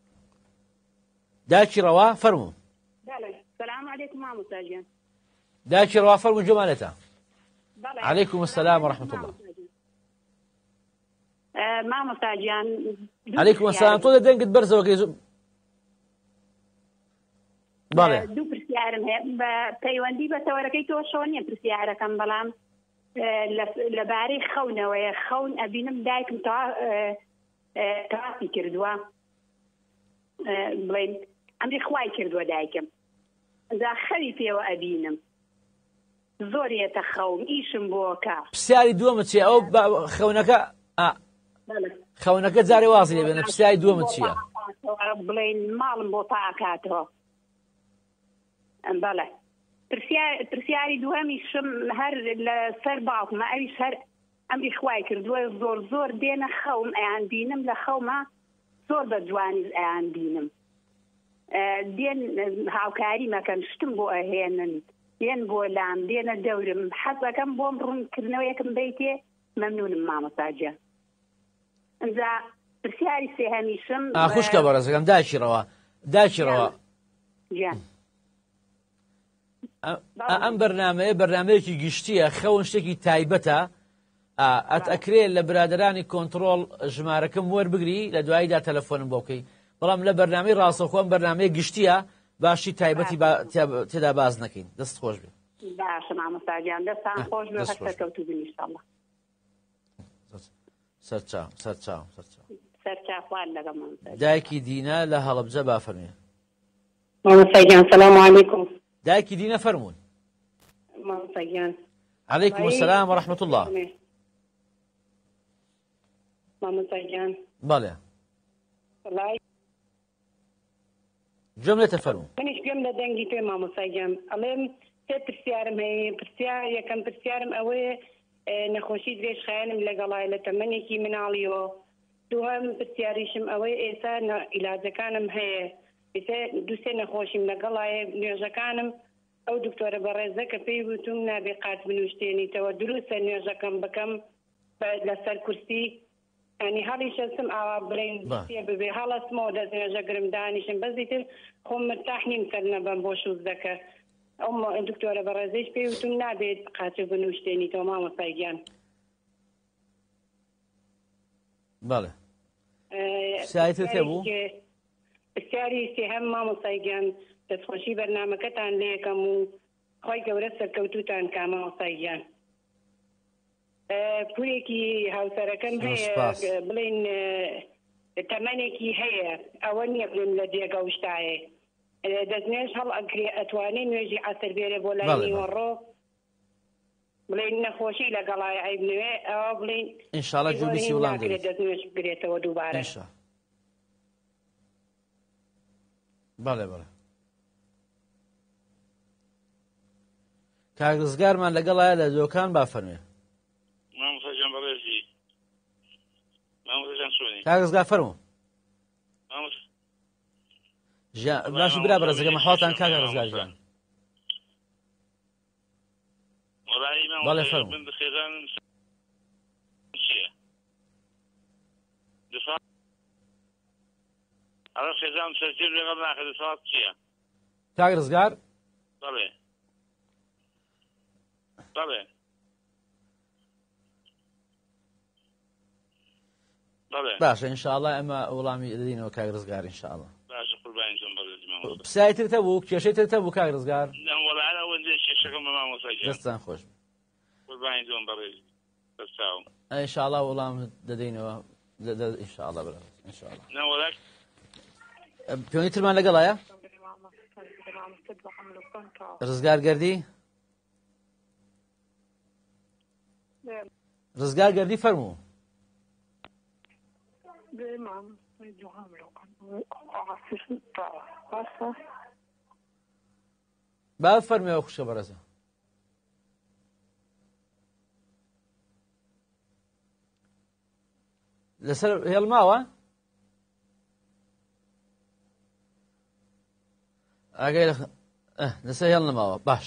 داچی ڕەوا فەرموو السلام عليكم مامۆستا گیان داچی ڕەوا فەرموو جومالێتە عليكم السلام ورحمة الله مامۆستا گیان عليكم السلام تۆ دەنگت بەرزەوەکەی بەڵێ دوو پرسیارم هەیە بە پەیوەندی بە تەوەرەکەی تۆشەوە نییە پرسیارەکەم بەڵام لەبارەی خەونەوەیە خەون ئەبینم دایکم تاقی کردووە بڵێن ئەمری خوای کردووە دایکم ئەجا خەوی پێوە ئەبینم زۆرێتە خەون ئیشم بۆکە پرسیاری دووەمت چییە ئەو خەونەکە جارێ واسی لێ بێنە پرسیاری دووەمت چییە بڵێن ماڵم بۆ تاکاتەوە بەڵێ پرسیاری دووەمیشم هەر لە سەر باوکمە ئەویش هەر ئەمری خوای کردووە زۆر زۆر دێنە خەوم ئەیان بینم لە خەومە زۆر بە جوانی ئەیان بینم دێن هاوکاری مەکەن شتم بۆ ئەهێنن دێن بۆ لام دێنە دەورم حەزەکەم بۆم ڕوونکردنەوەیەکم بیتێ مەمنونم مامۆستاجە ئەنجا پرسیاری سێهەمیشم خوشکە بەڕێزەکەم داچی ڕەوا گیان ئەم بەرنامەیەکی گشتیە خەون شتێکی تایبەتە ئەکرێت لە برادرانی کۆنتترۆل ژمارەکەم وەربگری لە دواییدا تەلەفۆنم بۆ بکەی بەڵام لە بەرنامەی ڕاستەخۆم بەرنامەیە گشتیە باشی تایبەتی تێدا باز نەکەین دەست خۆش بێ باشە مامۆستاگیان دەستان خۆش بێ هەستەکەوتو بن ئینشاءالله سەرچاو سەرچاوان لەگەڵ مامۆستا دایکی دینە لە هەڵەبجە با فەرمێ مامۆستاگیان سەلام عەلەیکوم دایکی دینە فەرموون مامۆستاگیان عەلەیکوم السەلام وەرەحمەت الله مامۆستاگیان بەڵێ وەڵای گوێم لێتە فەرموو منیش گوێم لە دەنگی پێ مامۆستاگیان ئەڵێم سێ پرسیارم هەیە یەکەم پرسیارم ئەوەیە نەخۆشی درێژ خایەنم لەگەڵای لە تەمەنێکی مناڵیەوە دووەم پرسیاریشم ئەوەی ئێستا ئیلاجەکانم هەیە دووسێ نەخۆشیم لەگەڵایە نوێژەکانم ئەو دکتۆرە بەڕێزە کە پێی وتم نابێ قات بنووشتێنیتەوە دروستە نوێژەکەم بکەم لەسەر کورسی ینی هەڵی شەستم ئاوا بڵێن ببێ هەڵەستمەوە دەست نوێژەگرم دانیشم بەزی تر خۆم مرتاح نیم سەر نەبەم بۆ شوزەکە ئەو دکتۆرە بەڕێزەیش پێی وتم نابێت قاچە بنووشتێنیتەوە مامۆستاگیان بەڵێ سایتر تێبوو پرسیاری سێهەم مامۆستاگیان دەستخۆشی بەرنامەکەتان لێ یەکەم و خۆی گەورە سەرکەوتوتان کا مامۆستاگیان پورێکی هاوسەرەکەم هەیە بڵێن تەمەنێکی هەیە ئەوە نییە بڵێن لە جێگەوشتایە دەستنوێژ هەڵ ئەگرێ ئەتوانێت نوێژی عەسر بێرێ بۆ لای نیوەڕۆ بڵێن نەخۆشی لەگەڵای ئەیبنوێ ئەوە بڵێن ئینشاڵڵا جوبیسی وڵام دەبێت دەستنوێژ بگرێتەوە دووبارە بەڵێ کاگزگارمان لەگەڵایە لە دۆکان با فەرمێ مامۆستاگیان بەڕێزی مامۆستاگیان چۆنی کاگزگار فەرموو باشی برا بەڕێزەکە مەحواڵتان کاکە ڕزگار ژیان بەڵێ فەرموو من خێزان چییە ئەڵە خێزان سەرجێر لەگەڵ ناکە دەسەڵات چییە کاک ڕزگار بەڵێ باشە ئینشاءڵڵا ئەمە وەڵامی دەدەینەوە کاک ڕزگار ئینشاءڵڵا باشە قوربانیتان بەڕێزی مامۆستا پرسیارتر هەبوو کێشەیتر هەبوو کاک ڕزگار وەڵا ئەوەندە کێشەکەم بە مامۆستاگیان دەستان خۆش قوربانیتان بەڕێزی دەستاوم ئینشاءڵڵا وەڵام دەدەینەوە ئینشاءڵڵا بەڕێز ئینشاءڵڵا نەوەڵک پێوەنی ترمان لەگەڵایە ڕزگار گەردی ڕزگار گەردی فەرموو با فەرمێەوە خوشکە بەڕێزە لەسەر هێڵماوە ئاگەی لەسەر هێڵ نەماوە باش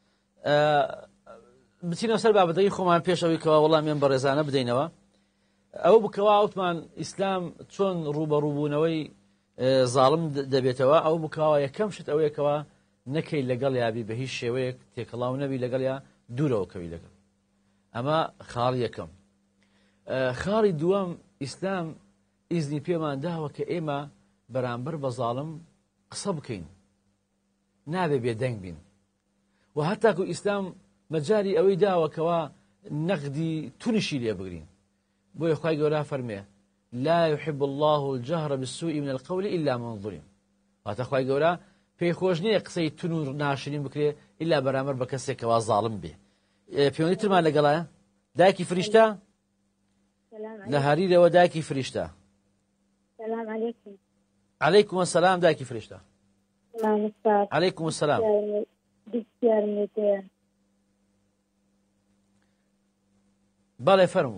بچینە سەر بابەتەکەی خۆمان پێشەوەی کەوا وەڵامیان بە ڕێزانە بدەینەوە ئەوە بکەوا وتمان ئیسلام چۆن ڕوبەڕووبوونەوەی زاڵم دەبێتەوە ئەو بکەوە یەکەم شت ئەوەیەکەوە نەکەی لەگەڵ یابی بە هیچ شێوەیەک تێکەڵاو نەبی لەگەڵ یا دوورەوە کەوی لەگەڵ ئەمە خاڵی یەکەم خاڵی دووەم ئیسلام ئیزنی پێمان داوە کە ئێمە بەرامبەر بە زاڵم قسە بکەین نابێ بێدەنگ بین و هەتاکو ئیسلام مەجاری ئەوەی داوەکەوە نەقدی تونشی لێ بگرین بۆیە خوای گەورە فەرمێ لا يحب الله الجهر بالسوء من القول إلا من ظلم واتە خوای گەورە پێی خۆش نییە قسەی تون و ناشرین بکرێ ئیلا بەرامبەر بە کەسێکەوە زاڵم بێ پەیوەندی ترمان لەگەڵایە دایکی فریشتە لە هەریرەوە دایکی فریشتە السلام عليكم عليكم السلام دایکی فریشتە عليكم السلام بەڵێ فەرموو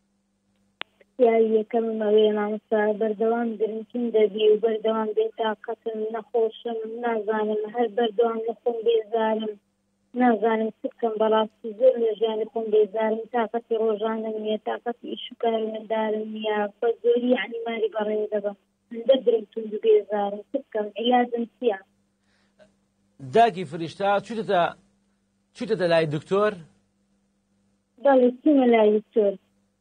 یەکەم ئەوەیە مامۆستا بەردەوام گرنگترین دەبی و بەردەوام بێتاقەتم نەخۆشم نازانم هەر بەردەوام لە خۆم بێزارم نازانم چ بکەم بەڕاستی زۆر لە ژیانی خۆم بێزارم تاقەتی ڕۆژانم نییە تاقەتی ئیش و کار مندارم نییە بە زۆری یعنی ماری بەڕێ دەبم هەندە گرنگتون و بێزارم چ بکەم عیلاجم چییە داکی فریشتە چوتە چیتە لای دکتۆر بەڵێ چوومە لای دکتۆر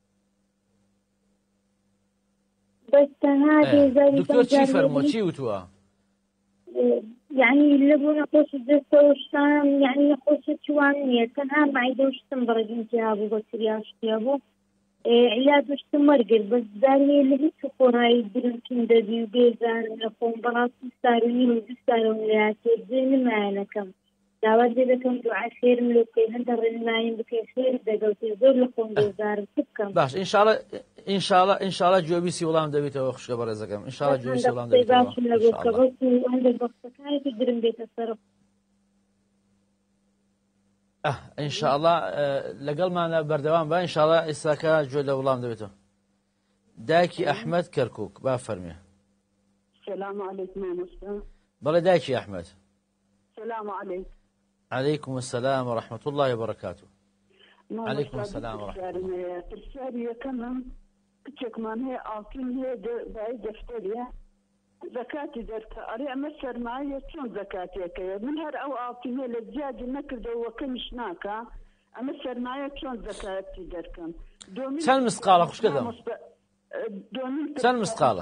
بەس تەنها بێزاری دکتۆر چی فەرمووە چی وتووە یعنی لە بۆ نەخۆشی دەستەوە شتان یعنی نەخۆشی چوان نییە تەنها معیدە و شتم بەڕێگینتی هابوو بە سریا شتیا بوو علاج شتم وەرگرت بەس زارێ لە هیچ خۆڕایی درنکین دەبی و بێزارم لە خۆم بەڕاستی ساروی و دوستارم لاتێ جێ نمایەنەکەم داوا دێ دەکەم دوعای خێرم لێ بکەی هەندە ڕێنمایم بکەی خێر دەگەوتێ زۆر لە خۆم بێزارم چ بکەم باش ئینشاڵە جوابیسی وەڵام دەبێتەوە خوشکە بەڕێزەکەم ئینشاڵە جوابیسی وەڵام دەبێتەوە هەندێک بەختەکانێکی درم بێتە سەر ئینشاءڵڵا لەگەڵمانە بەردەوام بە ئینشاڵڵا ئێستاکە گوێ لە وەڵام دەبێتەوە دایکی ئەحمەد کەرکووک با فەرمێ السلام عليكم مامۆستا بەڵێ دایکی ئەحمەد السلام عليكم عليكم السلام ورحمة الله وبركاته عليكم السلام ورحمة الله ترسالي كمان كتشكمان هي عاطين هي باي دفترية زكاتي درك أري أمسر معي شون زكاتي كي من هر أو عاطين هي للزيادة نكر وكمش ناكا أمسر معي شون زكاتي دركم سن مسقالة خوش كذا سن مسقالة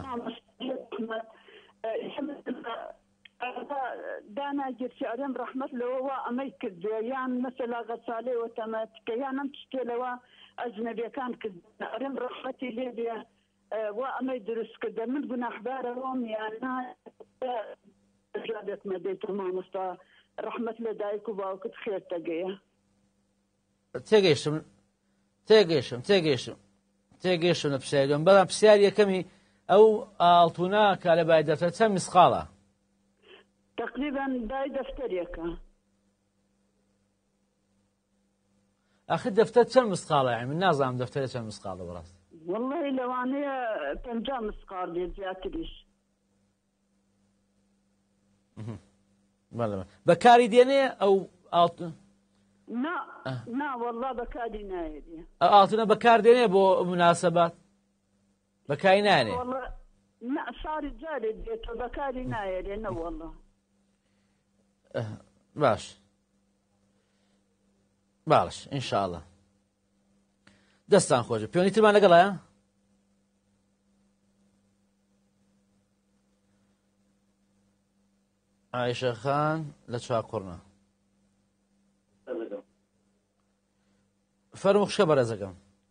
دانا جرسي أريم رحمة لو أمي كديان مثلا غسالي وتماتكيان أمتشتي لو أجنبي كان كديان أريم رحمتي ليبيا وأمي درس كده من قنا أحبارهم يعني جابت مديت مامستا رحمة لدايك وباوكت خير تقيا تێگەیشتم لە پرسیاریدۆم بەڵام پرسیار یەکەمی ئەو ئاڵتوونە کە لە بای دەفتەر چەند مسقاڵە تقريبا باي دفتريكا ئاخر دەفتەر چەند مسقاڵە یعنی من نازانم دەفتەرە چەند مسقاڵە بەڕاست والله لو أنا تنجا مسقار دي زياتريش بەکاری دێنێ ئەو ئاڵتون نا والله بكادي نايدي ئاڵتونە بەکار دێنێ بۆ مناسبات بەکاری نانێ والله لا صار جاري ديته بكادي نايدي أنا والله باش ئینشاءڵڵا دەستان خۆشە پێوەنی ترمان لەگەڵایە عایشە خان لە چاقوڕنا فەرموو خوشکە بەڕێزەکەم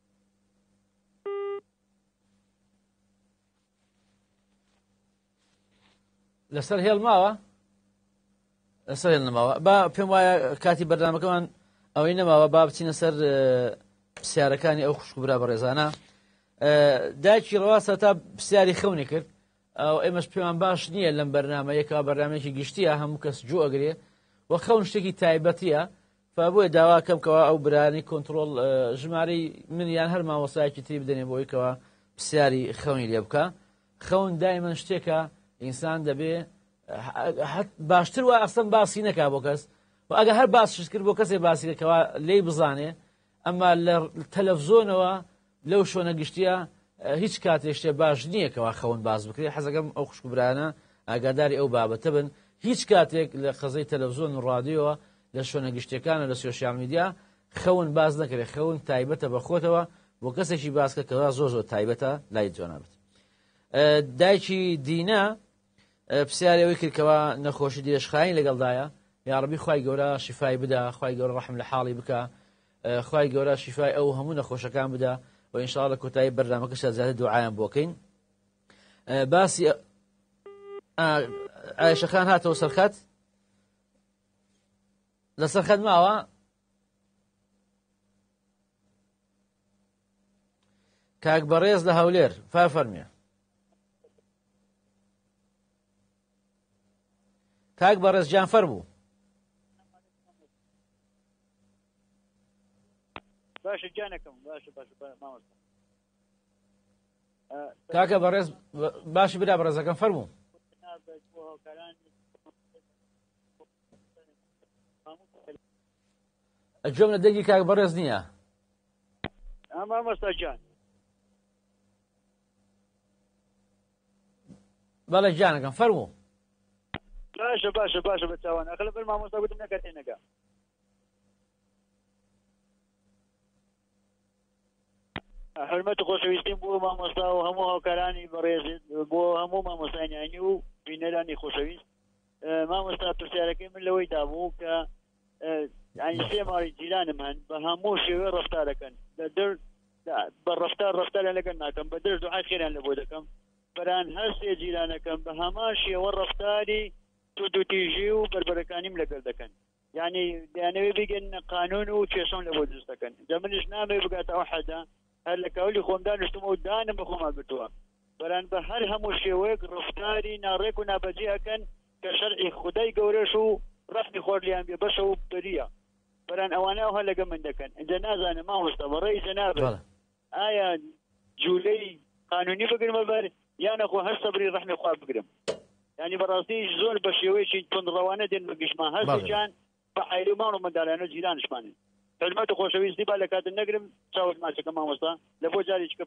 لەسەر هێڵماوە لەسەر هێڵ نەماوە با پێم وایە کاتی بەردامەکەمان ئەوەی نەماوە با بچینە سەر پرسیارەکانی ئەو خوشک برا بەڕێزانە دایکی ڕەواسە تا پرسیاری خەونی کرد ئەو ئێمەش پێوان باش نییە لەم بەرنامەیەکەوە بەرنامەیەکی گشتیە هەموو کەس جوو ئەگرێ و خەون شتێکی تایبەتیە فبۆیە داواکەمکەوە ئەو برانی کۆنتترۆل ژمارەی منیان هەر مامۆستایەکی تری بدەنێ بۆیکەوە پرسیاری خەونی لێ بکە خەون دایمەن شتێکە ئینسان دەبێ باشتر وە ئەسڵەن باسی نەکا بۆ کەس و ئەگە هەر باسش کرد بۆ کەسێ باسیەکەەوە لێی بزانێ ئەمما لە تەلەڤزۆنەوە لەو شۆنە گشتیە هیچ کاتێک شتێ باش نییەکەوە خەون باز بکرێت حەزەکەم ئەو خوشکبرانە ئاگاداری ئەو بابەتە بن هیچ کاتێک لە خەزەی تەلەڤزۆن و ڕادیۆوە لە شوێنە گشتەکانە لە سۆشیال میدیا خەون باز نەکرێت خەون تایبەتە بە خۆتەوە بۆ کەسێکی باسکە کەوا زۆر زۆر تایبەتە لای جۆنابێت دایکی دینا پرسیارەوەی کردکەوە نەخۆشی درێژخایی لەگەڵدایە یا ڕەبی خوای گەورە شیفای بدە خوای گەورە ڕەحم لە حاڵی بکە خوای گەورە شیفای ئەو هەموو نەخۆشەکان بدە و ئینشاءڵڵا کۆتایی بەرنامەکەشە زیاتر دوعایان بۆکەین باسی عایشە خان هاتەوە سەرخەت لەسەر خەت ماوە کاک بەڕێز لە هەولێر فەرمێ کاک بەڕێز جان فەرموو باشە جانەکەم باشە مامۆستا کاکە بەڕێز باشی برا بەڕێزەکەم فەرموو ئەجۆم لە دەنگی کاک بەڕێز نییە مامۆستا جان بەڵێ جانەکەم فەرموو باشە بەچاوان ئەخە لەبەر مامۆستا گوتم نەکاتێ نەگا حرمەت و خۆشەویستیم بۆ مامۆستا و هەموو هاوکارانی بەڕێز بۆ هەموو مامۆستایانی و بینەرانی خۆشەویست. مامۆستا پرسیارەکەی من لەوەی دابوو کە ینی 3 ماڵی جیرانم هەن بە هەموو شێوێ ڕەفتارەکەن لە دەر بە ڕەفتاریان لەگەن ناکەم بە دەر دوعای خێران لە بۆ دەکەم بەران هەر 3 جیرانەکەم بە هەمان شێوە ڕەفتاری توتیژی و بربەرەکانیم لەگەڵ دەکەن یعنی دەیانەوێ بگەن قانون و کێشەم لە بۆ دروست دەکەن جا منش نامێ بگاتە ئەو حەدا هەر لە کاولی خۆم دانیشتم و دانم بە خۆمان بتووە بەران بە هەر هەموو شێوەیەک ڕەفتاری ناڕێک و نابەجێ ئەکەن کە شەرعی خودای گەورەش و ڕەفتی خۆرلیان بێ بەشە و بەریە بەران ئەوانە ئەوها لەگە من دەکەن ئەجا نازانم مامۆستا بەڕێی جەنابێت ئایا جوولەی قانونی بگرمە بەر یانەخۆ هەر سەبری ڕەحمی خوا بگرم ینی بەڕاستی زۆر بە شێوەیەکی تۆندڕەوانە دێن بە گشتمان هەرسێکیان بە عایلمان و منداڵانە جیرانشمانن حرمەت و خۆشەویستی با لە کاتن نەگرم چاوت ماچەکە مامۆستا لە بۆ جارێککە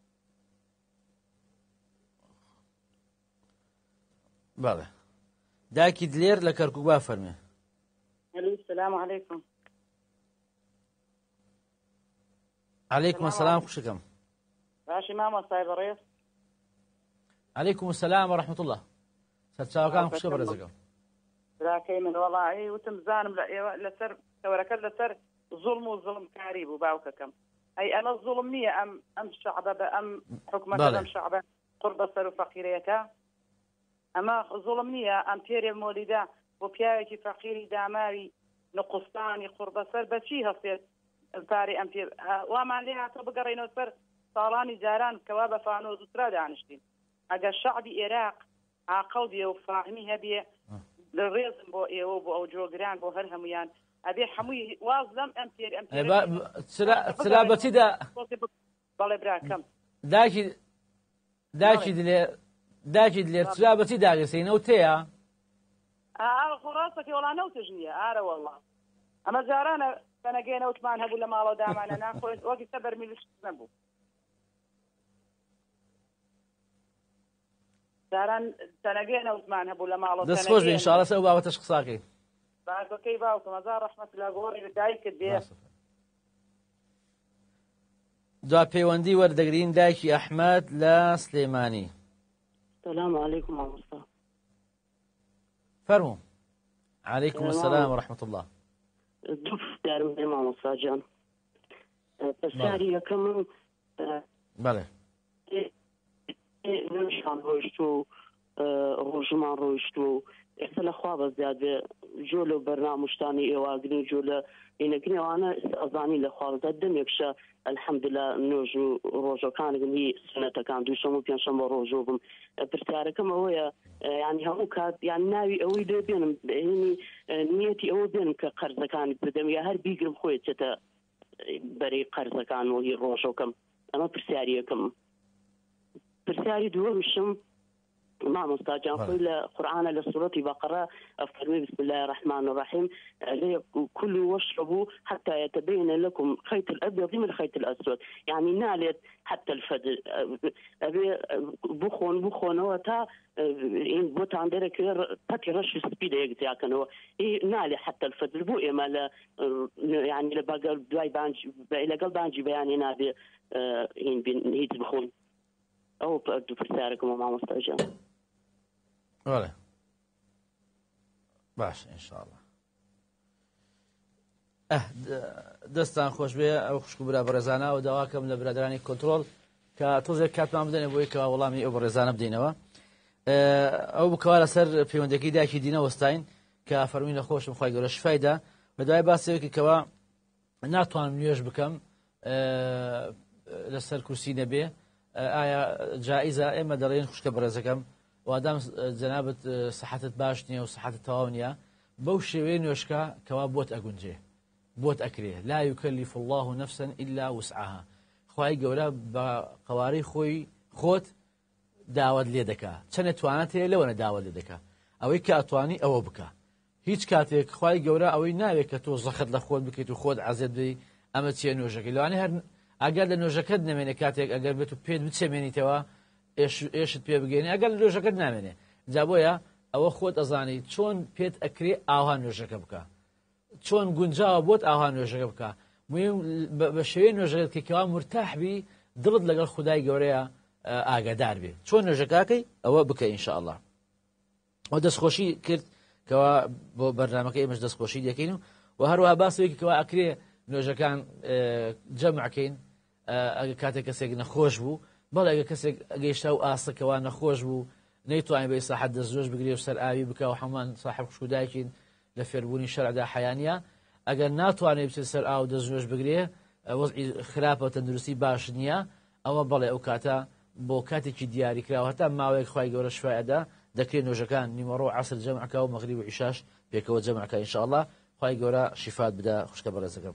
بەڵێ داکی دلێر لە کەرکووک با فەرمێ. السلام عليكم. عليكم السلام خوشكم. باشي ماما صاحب الرئيس. عليكم السلام ورحمة الله. سرچاوكان خوشك برزقم. براكي من والله وتمزانم لسر توركل لسر ظلم وظلم كاريب وباوككم. أي أنا الظلم نية أم شعبة أم حكمة أم شعبة قرب سر وفقيريتا. أما ظلم نية أم تيري المولدة وبيايتي فقيري داماري نقصتاني قرب سر بشي هصير الباري أم تير وما عليها تبقرينو سر صالاني جاران كوابا فانوز وتراد عنشتين. أجا الشعب العراق عقل بيه وفاهميها بيه للريز بو إيو بو أو جوغران بو هرهميان أبي حموي واظلم أم تير تلابتي دا بالي براكم داكي دلير تلابتي داغي سينا وتيا خراسك والله نوتجنية والله أما جارانا فنجينا وثمان هبو لما الله دامنا ناخذ وقت سبر ميلش نبو جاران فنجينا وثمان هبو لما الله دس خوش إن شاء الله سووا وتشخصاكي بعد كيف باوكم أزار رحمة الله غوري بدايك الدير دعا بيوندي وردقرين دايكي أحمد لا سليماني. السلام عليكم ورحمة الله. فرموا. عليكم السلام ورحمة الله. دوف دارم إمام الساجان. بساري كم. بله. نمشان روشتو روجمان روشتو اختلا خواب زیاد جولو برنامج تانی ایواگنی جولو اینکه وانا ازانی لخواب دادم یکشه الحمدلله نوجو روجو كان غني سنه كان دوشمو بينشمو روجوهم برتاركم هو يعني هم كات يعني ناوي اوي بينم يعني نيتي او بين كقرض كان بدم يا هر بيقرب خويته بري قرض كان وهي روجوكم اما برتاريكم برتاري دو مشم ما مستاجان كل قرآن لسورة بقرة أفرمي بسم الله الرحمن الرحيم كلوا واشربوا حتى يتبين لكم خيط الأبيض من الخيط الأسود يعني نالت حتى الفجر أبي بخون وتا إن بوت عندنا كير تكرش سبيد يجتيا كانوا نالي حتى الفجر بو إما يعني لبقى دواي بانج إلى قلب بانجي بياني نابي إن هيت بخون أو بأدو فرساركم وما مستاجان. ولا باش إن شاء الله. دستان خوش بيه أو خوشكو برا برزانا ودواكم لبرادراني كنترول كتوزي كاتمان بدنا بويك والله من أو برزانا بدينوا أو بكوارا سر في وندكي داكي دينا وستاين كفرمين خوش مخاي قرش فايدة بداية باسيوكي كوا ناتوان نيوش بكم لسر كرسي نبيه آية جائزة إما دارين خوشك برزكم وادام جنابت صحتت باشنية وصحتت تواونية بوشي وين يوشكا كوا بوت أقنجي بوت أكريه لا يكلف الله نفسا إلا وسعها خواهي قولا بقواري خوي خوت داود ليدكا چنة تواناتي لونا داود ليدكا أوي كأتواني أو بكا هيج كاتيك خواهي قولا أوي ناوي كتو زخد لخود بكيتو خود عزيد بي أما تيه نوجكي لو أنا هر أقل لنوجكد نميني كاتيك أقل بيتو بيد بتسميني توا إيشت بيه بگيني أقل نوجكد نميني جابويا أو خود أزاني چون بيت أكري آوها نوجك بكا چون گونجاو بوت آوها نوجك بكا مهم بشوي نوجك كوا مرتاح بي دڵت لەگەڵ خودای گەورەیە ئاگادار بێ چۆن نوێژەکەکەی ئەوە بکە ئینشاءالله ئەو دەستخۆشی کرد کەوا بۆ بەرنامەکەی ئێمەش دەستخۆشی دەکەین و هەروەها باسەوەیەکی کەوا ئەکرێ نوێژەکان جەمعکەین ئەگە کاتێک کەسێک نەخۆش بوو بەڵێ ئەگە کەسێک ئەگەیشتا و ئاسەکەوا نەخۆش بوو نەیتوانین بە ساحەت دەستنوێژ بگرێ و سەر ئاوی بکە و هەمومان صاحب خوشکودایکین لە فێربوونی شەرعدا حەیانیە ئەگەر ناتوانێت بچێت سەر ئاو دەستنوێژ بگرێ وەزعی خراپە و تەندروستی باش نییە ئەوە بەڵێ ئەو کاتە بۆ کاتێکی دیاریکراوە هەتا ماوەیەک خوای گەورە شفایەدا دەکرێت نوێژەکان نیمەڕۆ عەسر جەمعکە و مەغریب و عیشاش پێکەوە جەمعکە ئینشاءالله خوای گەورە شیفات بدا خوشکە بەڕێزەکەم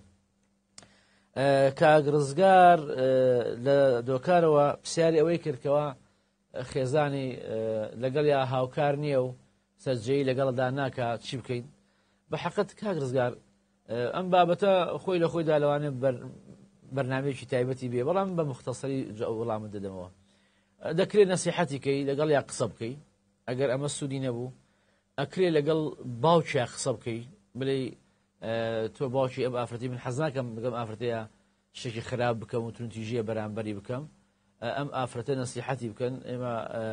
کاک ڕزگار لە دۆکارەوە پرسیاری ئەوەی کردکەوە خێزانی لەگەڵ یا هاوکار نییە و سەرجەی لەگەڵدا ناکە چی بکەین بە حەقەت کاک ڕزگار ئەم بابەتە خۆی لە خۆیدا لەوانێ بەرنامەیەکی تایبەتی بێ بەڵام بە مختصری وەڵامت دەدەمەوە دەکرێت نەسیحەتیکەی لەگەڵ یا قسە بکەی ئەگەر ئەمە سوودی نەبوو ئەکرێ لەگەڵ باوکیا قسە بکەی بڵێ تۆ باوکی ئەم ئافرەتی من حەز ناکەم بگەم ئافرەتەیە شتێکی خراپ بکەم و تونتیژیە بەرامبەری بکەم ئەم ئافرەتە نەسیحەتی بکەن ئێمە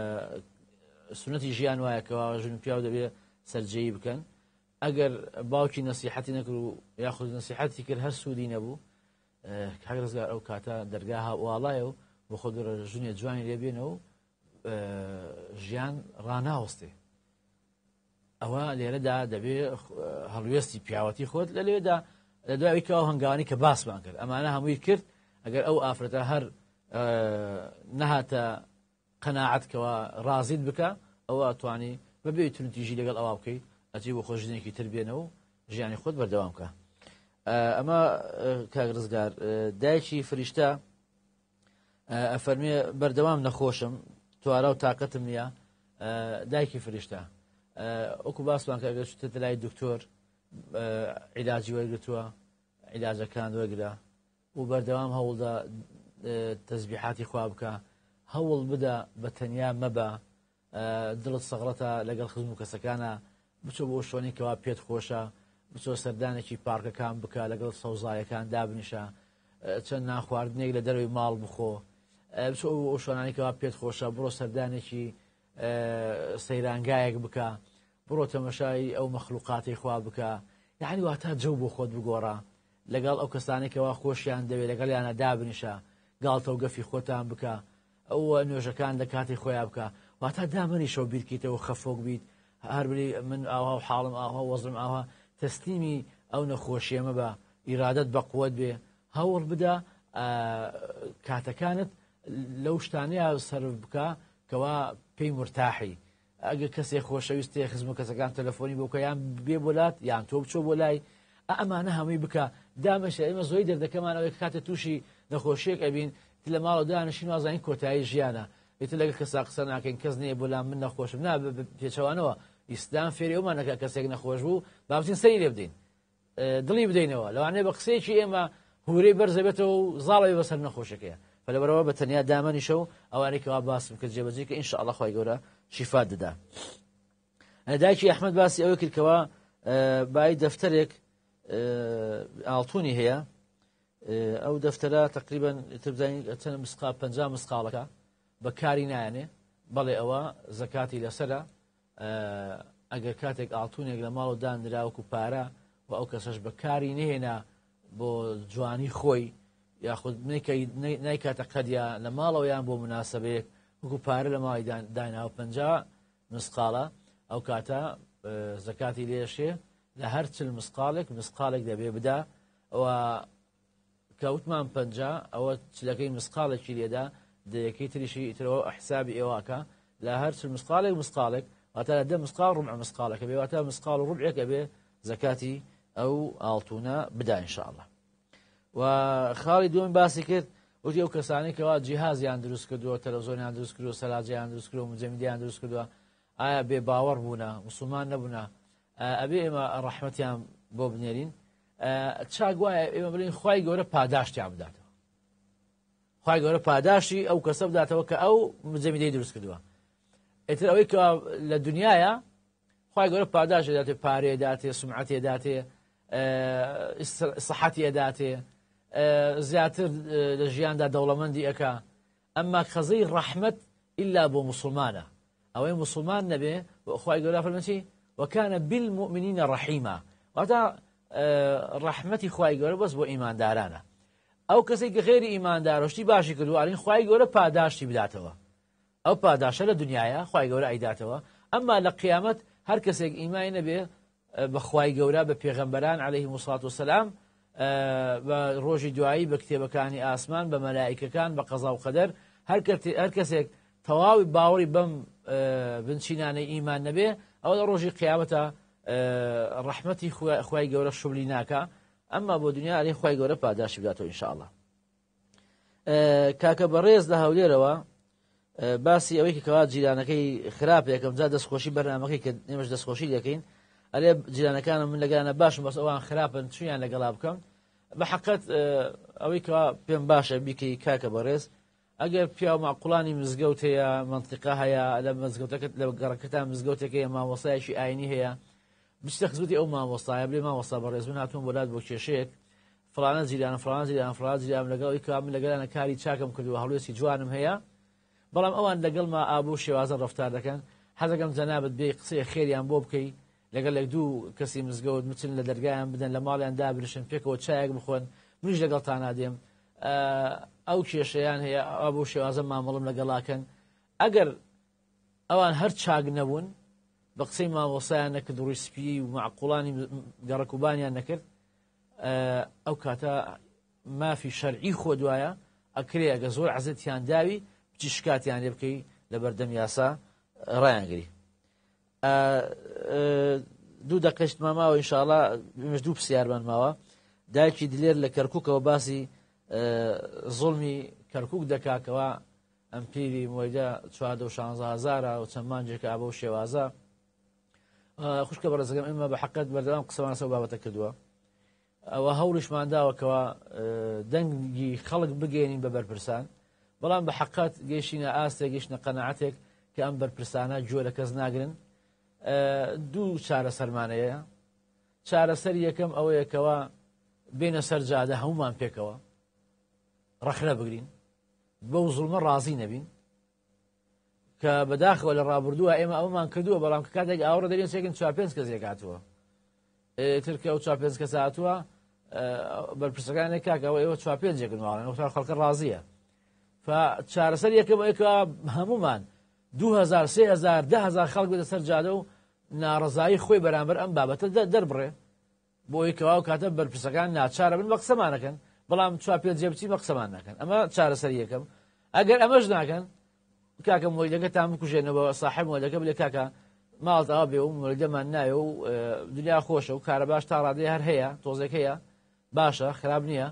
سنەتی ژیان وایەکەوە ژن و پیاو دەبێت سەرجەیی بکەن ئەگەر باوکی نەسیحەتی نەکرد و یاخود نەسیحەتی کرد هەر سوودی نەبوو کاک ڕزگار ئەو کاتە دەرگا هاواڵایە و بۆ خۆ ژنێ جوانی لێبێنەوە و ژیان ڕناوەستێ ئەوە لێرەدا دەبێت هەڵوێستی پیاوەتی خۆت لە لێدا لە دواییکەوە هەنگاوانی کە باسمان کرد ئەمانە هەمووی کرد ئەگەر ئەو ئافرەتە هەر نەهاتە قەناعەتکەوە ڕازیت بکە ئەوە ئەتوانی بەبێ تونتیژی لەگەڵ ئەوا بکەیت ئەچی بۆ خۆشنێکی تر بێنەوە و ژیانی خۆت بەردەوام بکە ئەمە کاک ڕزگار دایکی فریشتە ئەفەرمێ بەردەوام نەخۆشم توارە و تااقەتم نییە دایکی فریشتە ئەوکو باسمان کە ئەگەر شتێت لای دکتۆر عیلاجی وەرگتووە عیلاجەکان وەرگرە و بەردەوام هەوڵدا تەسبیحاتی خوا بکە هەوڵ بدە بە تەنیا مەبە دڵت سەغڵەتە لەگەڵ خزم و کەسەکانە بچۆ بۆ شوێنی کەوا پێت خۆشە بچۆ سەردانێکی پارکەکان بکە لەگەڵ سەوزایەکان دابنیشە چەند ناخواردنێک لە دەروی ماڵ بخۆ بچۆ بۆ شوێنانی کەوا پێت خۆشە بڕۆ سەردانێکی سەیرانگایەک بکە بڕۆ تەمەشای ئەو مەخلوقاتی خوا بکە یعنی واتە جەو بۆ خۆت بگۆڕە لەگەڵ ئەو کەسانێکەوە خۆشیان دەوێت لەگەڵ یانە دابنیشە گاڵتە و گەفی خۆتان بکە ئەوە نوێژەکان لە کاتی خۆیان بکە واتە دامەنیشەوە بیرکیتەوە خەفۆک بیت هەر بری من ئاوا و حاڵم ئاوا وەزرم ئاوا تەسلیمی ئەو نەخۆشیەمە بە ئیرادەت بە قووەت بێ هەوڵ بدە کاتەکانت لەو شتانەیە سەرف بکە کەوا پێی مرتاحی ئەگە کەسێک خۆشەویستێ خزم و کەسەکان تەلەفۆنی بۆکە یان بێ بۆلات یان تۆ بچۆ بۆ لای ئەمانە هەمووی بکە دامەشە ئێمە زۆی دەردەکەمان ئەوەی کاتە تووشی نەخۆشیەک ئەبین لە ماڵەوە دانشین وازانین کۆتایی ژیانە ئیتر لەگە کەسا قسە ناکەین کەس نییە بۆلام من نەخۆشم نا پێچەوانەوە ئیسلام فێری ئەومانەکە کەسێک نەخۆش بوو بابچین سەری لێ بدەین دڵی بدەینەوە لەوانەیە بە قسەیەکی ئێمە هورەی بەرزەبێتەوە و زاڵی بەسەر نەخۆشەکەیە فلەبەرەوە بە تەنیا دامەنیشە و ئەوانێکەوە باسم کرد جێبەجێ کە ئینشاءالله خوای گەورە شیفات دەدا دایکی ئەحمەد باسی ئەوە کردکەوە بای دەفتەرێک ئاڵتونی هەیە ئەو دەفتەرە تقریبان تبزانین چەند مسقال 50 مسقالەکە بەکاری نایانێ بەڵێ ئەوە زەکاتی لەسرە ئەگەر کاتێک ئاڵتونێک لە ماڵ و دانراوەکو پارە و ئەو کەسەش بەکاری نهێنا بۆ جوانی خۆی یاخود نایکاتە قەدیا لە ماڵەوە یان بۆ مناسبەیەک وەکو پارە لە ماوەی دایناوە 50 مسقالە ئەو کاتە زەکاتی لێشێ لە هەر چل مسقالێک دەبێ بدا ئەوە کەوتمان 50 ئەوە چلەکەی مسقالێکی لێدا دەیەکەی تریشی ئیترەوە حسابی ئێواکە لە هەر چل مسقالێک واتە لە 10 مسقال ڕبع مسقالەکە بێ واتە مسقال و ڕبعێکە بێ زەکاتی ئەو ئاڵتونە بدا ئینشاءالله و خاڵی دوم باسی کرد وتی ئەو کەسانێکەوە جیهازیان دروست کردووە تەلەڤیزۆنیان دروست کردووە سەلاجەیان دروست کردووە مجەمیدەیان دروست کردووە ئایا بێ باوەڕ بوونە مسلمان نەبوونە ئەبێ ئێمە ڕەحمەتیان بۆ بنێرین چاک وایە ئێمە بڵین خوای گەورە پاداشتیان بداتەوە خوای گەورە پاداشتی ئەو کەسە بداتەوە کە ئەو مجەمیدەی دروست کردووە ئیتر ئەوەی کە لە دنیایە خوای گەورە پاداش دەداتێ پارێ داتێ سمعەتێ داتێ سەحەتێ داتێ زیاتر لە ژیاندا دەوڵەمەندی ئەکا ئەمما خەزەی ڕەحمەت ئیلا بۆ مسلمانە ئەوەی مسلمان نەبێ خوای گەورە فەرمێتی وەکانە بالمؤمنینە ڕەحیما واتە ڕەحمەتی خوای گەورە بەس بۆ ئیماندارانە ئەو کەسێک کە غێری ئیماندارە شتی باشی کردو ئەڵێن خوای گەورە پاداشتی بداتەوە ئەو پاداشە لە دنیاە خوای گەورە ئەیداتەوە ئەمما لە قیامەت هەر کەسێک ئیمانی نەبێ بە خوای گەورە بە پێغەمبەران عەلەیهیمو سڵات وسەلام بە ڕۆژی دوایی بە کتێبەکانی ئاسمان بە مەلائیکەکان بە قەزا و قەدەر هەر کەسێک تەواوی باوەڕی بەم بنچینانەی ئیمان نەبێ ئەوە لە ڕۆژی قیامەتە ڕەحمەتی خوای گەورە شوبلی ناکە ئەمما بۆ دنیا ئەڵێن خوای گەورە پاداشی بداتەوە ئینشاءڵڵا. کاکە بەڕێز لە هەولێرەوە باسی ئەوەی کەوا جیرانەکەی خراپ یەکەم جا دەستخۆشی بەرنامەکەی کە ئێمەش دەستخۆشی دەکەین ئەلێ جیرانەکانم من لەگەڵانە باشم بەس ئەوان خراپن چیان لەگەڵا بکەم بە حەقەت ئەوەی کەوا پێم باشە بیکەی کاکە بەڕێز ئەگەر پیا و معقوڵانی مزگەوت هەیە منطقە هەیە لە مزگەوتەکەت لە گەڕەکەتان مزگەوتێکەیە مامۆستایەکی ئاینی هەیە بچتە خزمەتی ئەو مامۆستایە بڵێ مامۆستا بەڕێز من هاتووم بۆلات بۆ کێشەیەک فڵانە جیران فڵان جیران فڵان جیران لەگەڵ ئەوەی کە من لەگەڵانە کاری چاکم کردووە هەڵوێستی جوانم هەیە بەڵام ئەوان لەگەڵما ئابوو شێوازە ڕەفتار دەکەن حەزەکەم جەنابەت بێ قسەی خێریان بۆ بکەی لەگەڵ یەک دوو کەسی مزگەوت بچن لە دەرگایان بدەن لە ماڵیان دابرشن پێکەوە چایەک بخۆن منیش لەگەڵتان نادێم ئەو کێشەیان هەیە ئابوو شێوازە مامەڵم لەگەڵاکەن ئەگەر ئەوان هەر چاک نەبوون بە قسەی مامۆسایان نەکرد و ڕیسپی و معقوڵانی گەڕەکوبانیان نەکرد ئەو کاتە مافی شەرعی خۆ دوایە ئەکرێ ئەگە زۆر عەزەتیان داوی بچی شکاتیان لێ بکەی لە بەردەم یاسا ڕایانگری. دوو دەقەشت ماماوە ئینشاءڵڵا مش دوو پرسیارمان ماوە دایکی دلێر لە کەرکووکەوە باسی زوڵمی کەرکووک دەکاکەوە ئەم پیری مۆیدە 16,000 و چەند مانجێکە ئابە و شێوازە خوشکە بەڕێزەکەم ئێمە بە حەقەت بەردەوام قسەمان سەو بابەتە کردووە ئەوە هەوڵیشمان داوەکەوە دەنگی خەڵک بگەێنین بە بەرپرسان بەڵام بە حەقەت گەیشتینە ئاستێک گەیشتنە قەنەعەتێک کە ئەم بەرپرسانە گوێ لە کەس ناگرن. دوو چارەسەرمانەیە چارەسەر یەکەم ئەوەیەکەوە بینە سەر جادە هەمومان پێکەوە ڕەخنە بگرین بەو زوڵمە ڕازی نەبین کە بەداخەوە لە ڕابردووە ئێمە ئەومان کردووە بەڵام کە کاتێک ئاوڕە دەرێن سێکن 4-5 کەسێک هاتووە ترکە و 4-5 کەس هاتووە بەرپرسەکانی کاکەوە ئێوە 4-5 جێکنواڵن ئەو خەڵکە ڕازیە چارەسەر یەکەم ئەوەیەکەوە هەمومان 2,000 3,000 10,000 خەڵک بێتە سەر جادە و ناڕەزایی خۆی بەرامبەر ئەم بابەتە دەربڕێ بۆ ئەوەی و کاتە بەرپرسەکان ناچارە بن بە قسەمانەکەن بەڵام 4-5 جێبچی بە قسەمان ناکەن ئەمە چارەسەر یەکەم. ئەگەر ئەمەش ناکەن کاکە مۆیدەکەتان بکوژێنەوە صاحب مۆیدەکە بڵێ کاکە ماڵتەوە بێ و مۆیدەمان نایە و دنیا خۆشە و کارە باش تا ڕادێ هەر هەیە تۆزێک هەیە باشە خراب نییە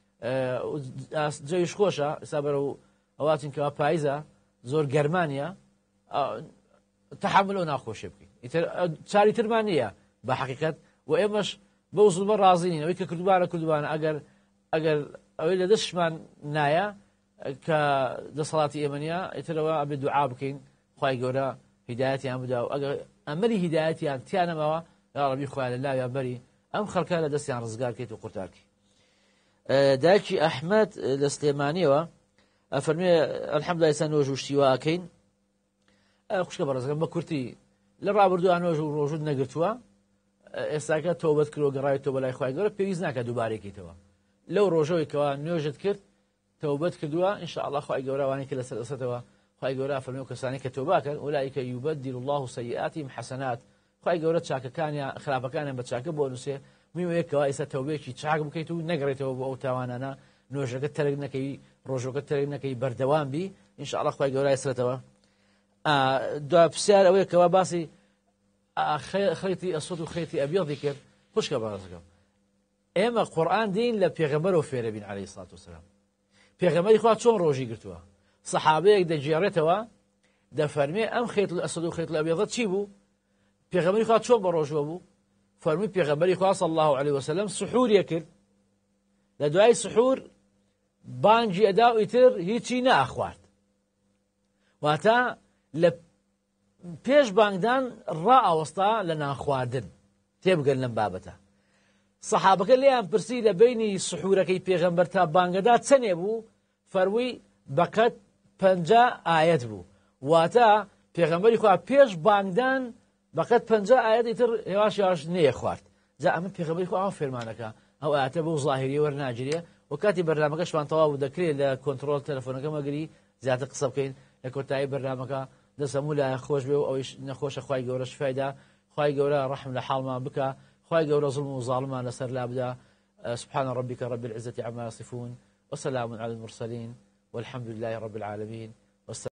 جێیش خۆشە ئێستا بەرەو ئەواتین کەوا پاییزە زۆر گەرمانە تەحمل و ناخۆشی بکەین چاری ترمان نییە بە حەقیقەت و ئێمەش بەو زوڵمە ڕازینین ئەوەی کە کردوانە ئەگەر ئەوەی لە دەستشمان نایە کە دەسەڵاتی ئێمەنیە ئیترەوە ئەبێ دوعا بکەین خوای گەورە هیدایەتیان بدا و ئەگەر ئەمەری هیدایەتیان تیانەمەوە یا ڕەبی خوای لە لاویان بەری ئەم خەڵکە لە دەستیان ڕزگار کەیت و قورتارکی. دایکی ئەحمەد لە سلێمانیەوە ئەفەرمێ ئەلحەمدولیلا ئێستا نۆژ و شتیواکەین خوشکە بەڕێزەکەم بە کورتی لە ڕابردووە نۆژ و ڕۆژوت نەگرتووە ئێستاکە تۆبەت کردووە گەڕاویتەوە بەلای خوای گەورە پێویست ناکە دووبارێکیتەوە لەو ڕۆژەوەیکەوە نوێژت کرد تەوبەت کردووە ئینشاءالله خوای گەورە وانی کە لەسەر دەستەوە خوای گەورە فەرمێ و کەسانی کە تۆباکەن ئولئیکە یوبەدل الله سەیئاتیهم حەسەنات خوای گەورە چاکەکانیان خراپەکانیان بە چاکە بۆ نووسێ میوەیەکەوە ئێستا تەوبێکی چاک بکەیت و نەگەڕێتەوە بۆ ئەو تاوانانە نوێژەکە تەرک نەکەی ڕۆژەکە تەرک نەکەی بەردەوام بی ئینشاءالله خوای گەورە ئێسرێتەوە. دو پرسیار ئەوەیەکەوە باسی خەیتی ئەسود و خەیتی ئەبیەضی کرد خوشکە بەڕێزەکەم ئێمە قورئان دین لە پێغەمبەرەوە فێرە بین عەلەیهی سڵات وسەلام پێغەمبەری خوا چۆن ڕۆژی گرتووە سەحابەیەک دەجێڕێتەوە دەفەرمێ ئەم خەیت ئەسود و خەیت ئەبیەضە چی بوو پێغەمبەری خوا چۆن بە ڕۆژوە بوو فەرمووی پێغەمبەری خوا صلی الله علیه وسلم سحوریە کرد لە دوای سحور بانگی ئەدا و ئیتر هیچی نەئەخوارد واتە لە پێش بانگدان ڕائەوەستا لە نانخواردن تێبگەن لەم بابەتە سەحابەکە لێیان پرسی لە بینی سحورەکەی پێغەمبەر تا بانگەدا چەندێ بوو فەرمووی بەقەد 50 ئاەت بوو واتە پێغەمبەری خوا پێش بانگدان بەقەد 50 ئاەتی تر هێواش یاش نەیە خوارد جا ئەمە پێغەمبەری خوا ئەو فێرمانەکە ئەو ئاەتە بەو زاهیریە وەرناگیرێ و کاتی بەرنامەکەشمان تەواو دەکرێت لە کۆنتڕۆل تەلەفۆنەکە مەگری زیاتر قسە بکەین لە کۆتایی بەرنامەکە دەسەموو لای خۆش بێ و ئەویش نەخۆشە خوای گەورە شفایدا خوای گەورە ڕەحم لە حاڵمان بکە خوای گەورە ظلم و زاڵمان لەسەر لا بدە سبحان ربك رب العزة عما يصفون وسلام على المرسلين والحمد لله رب العالمين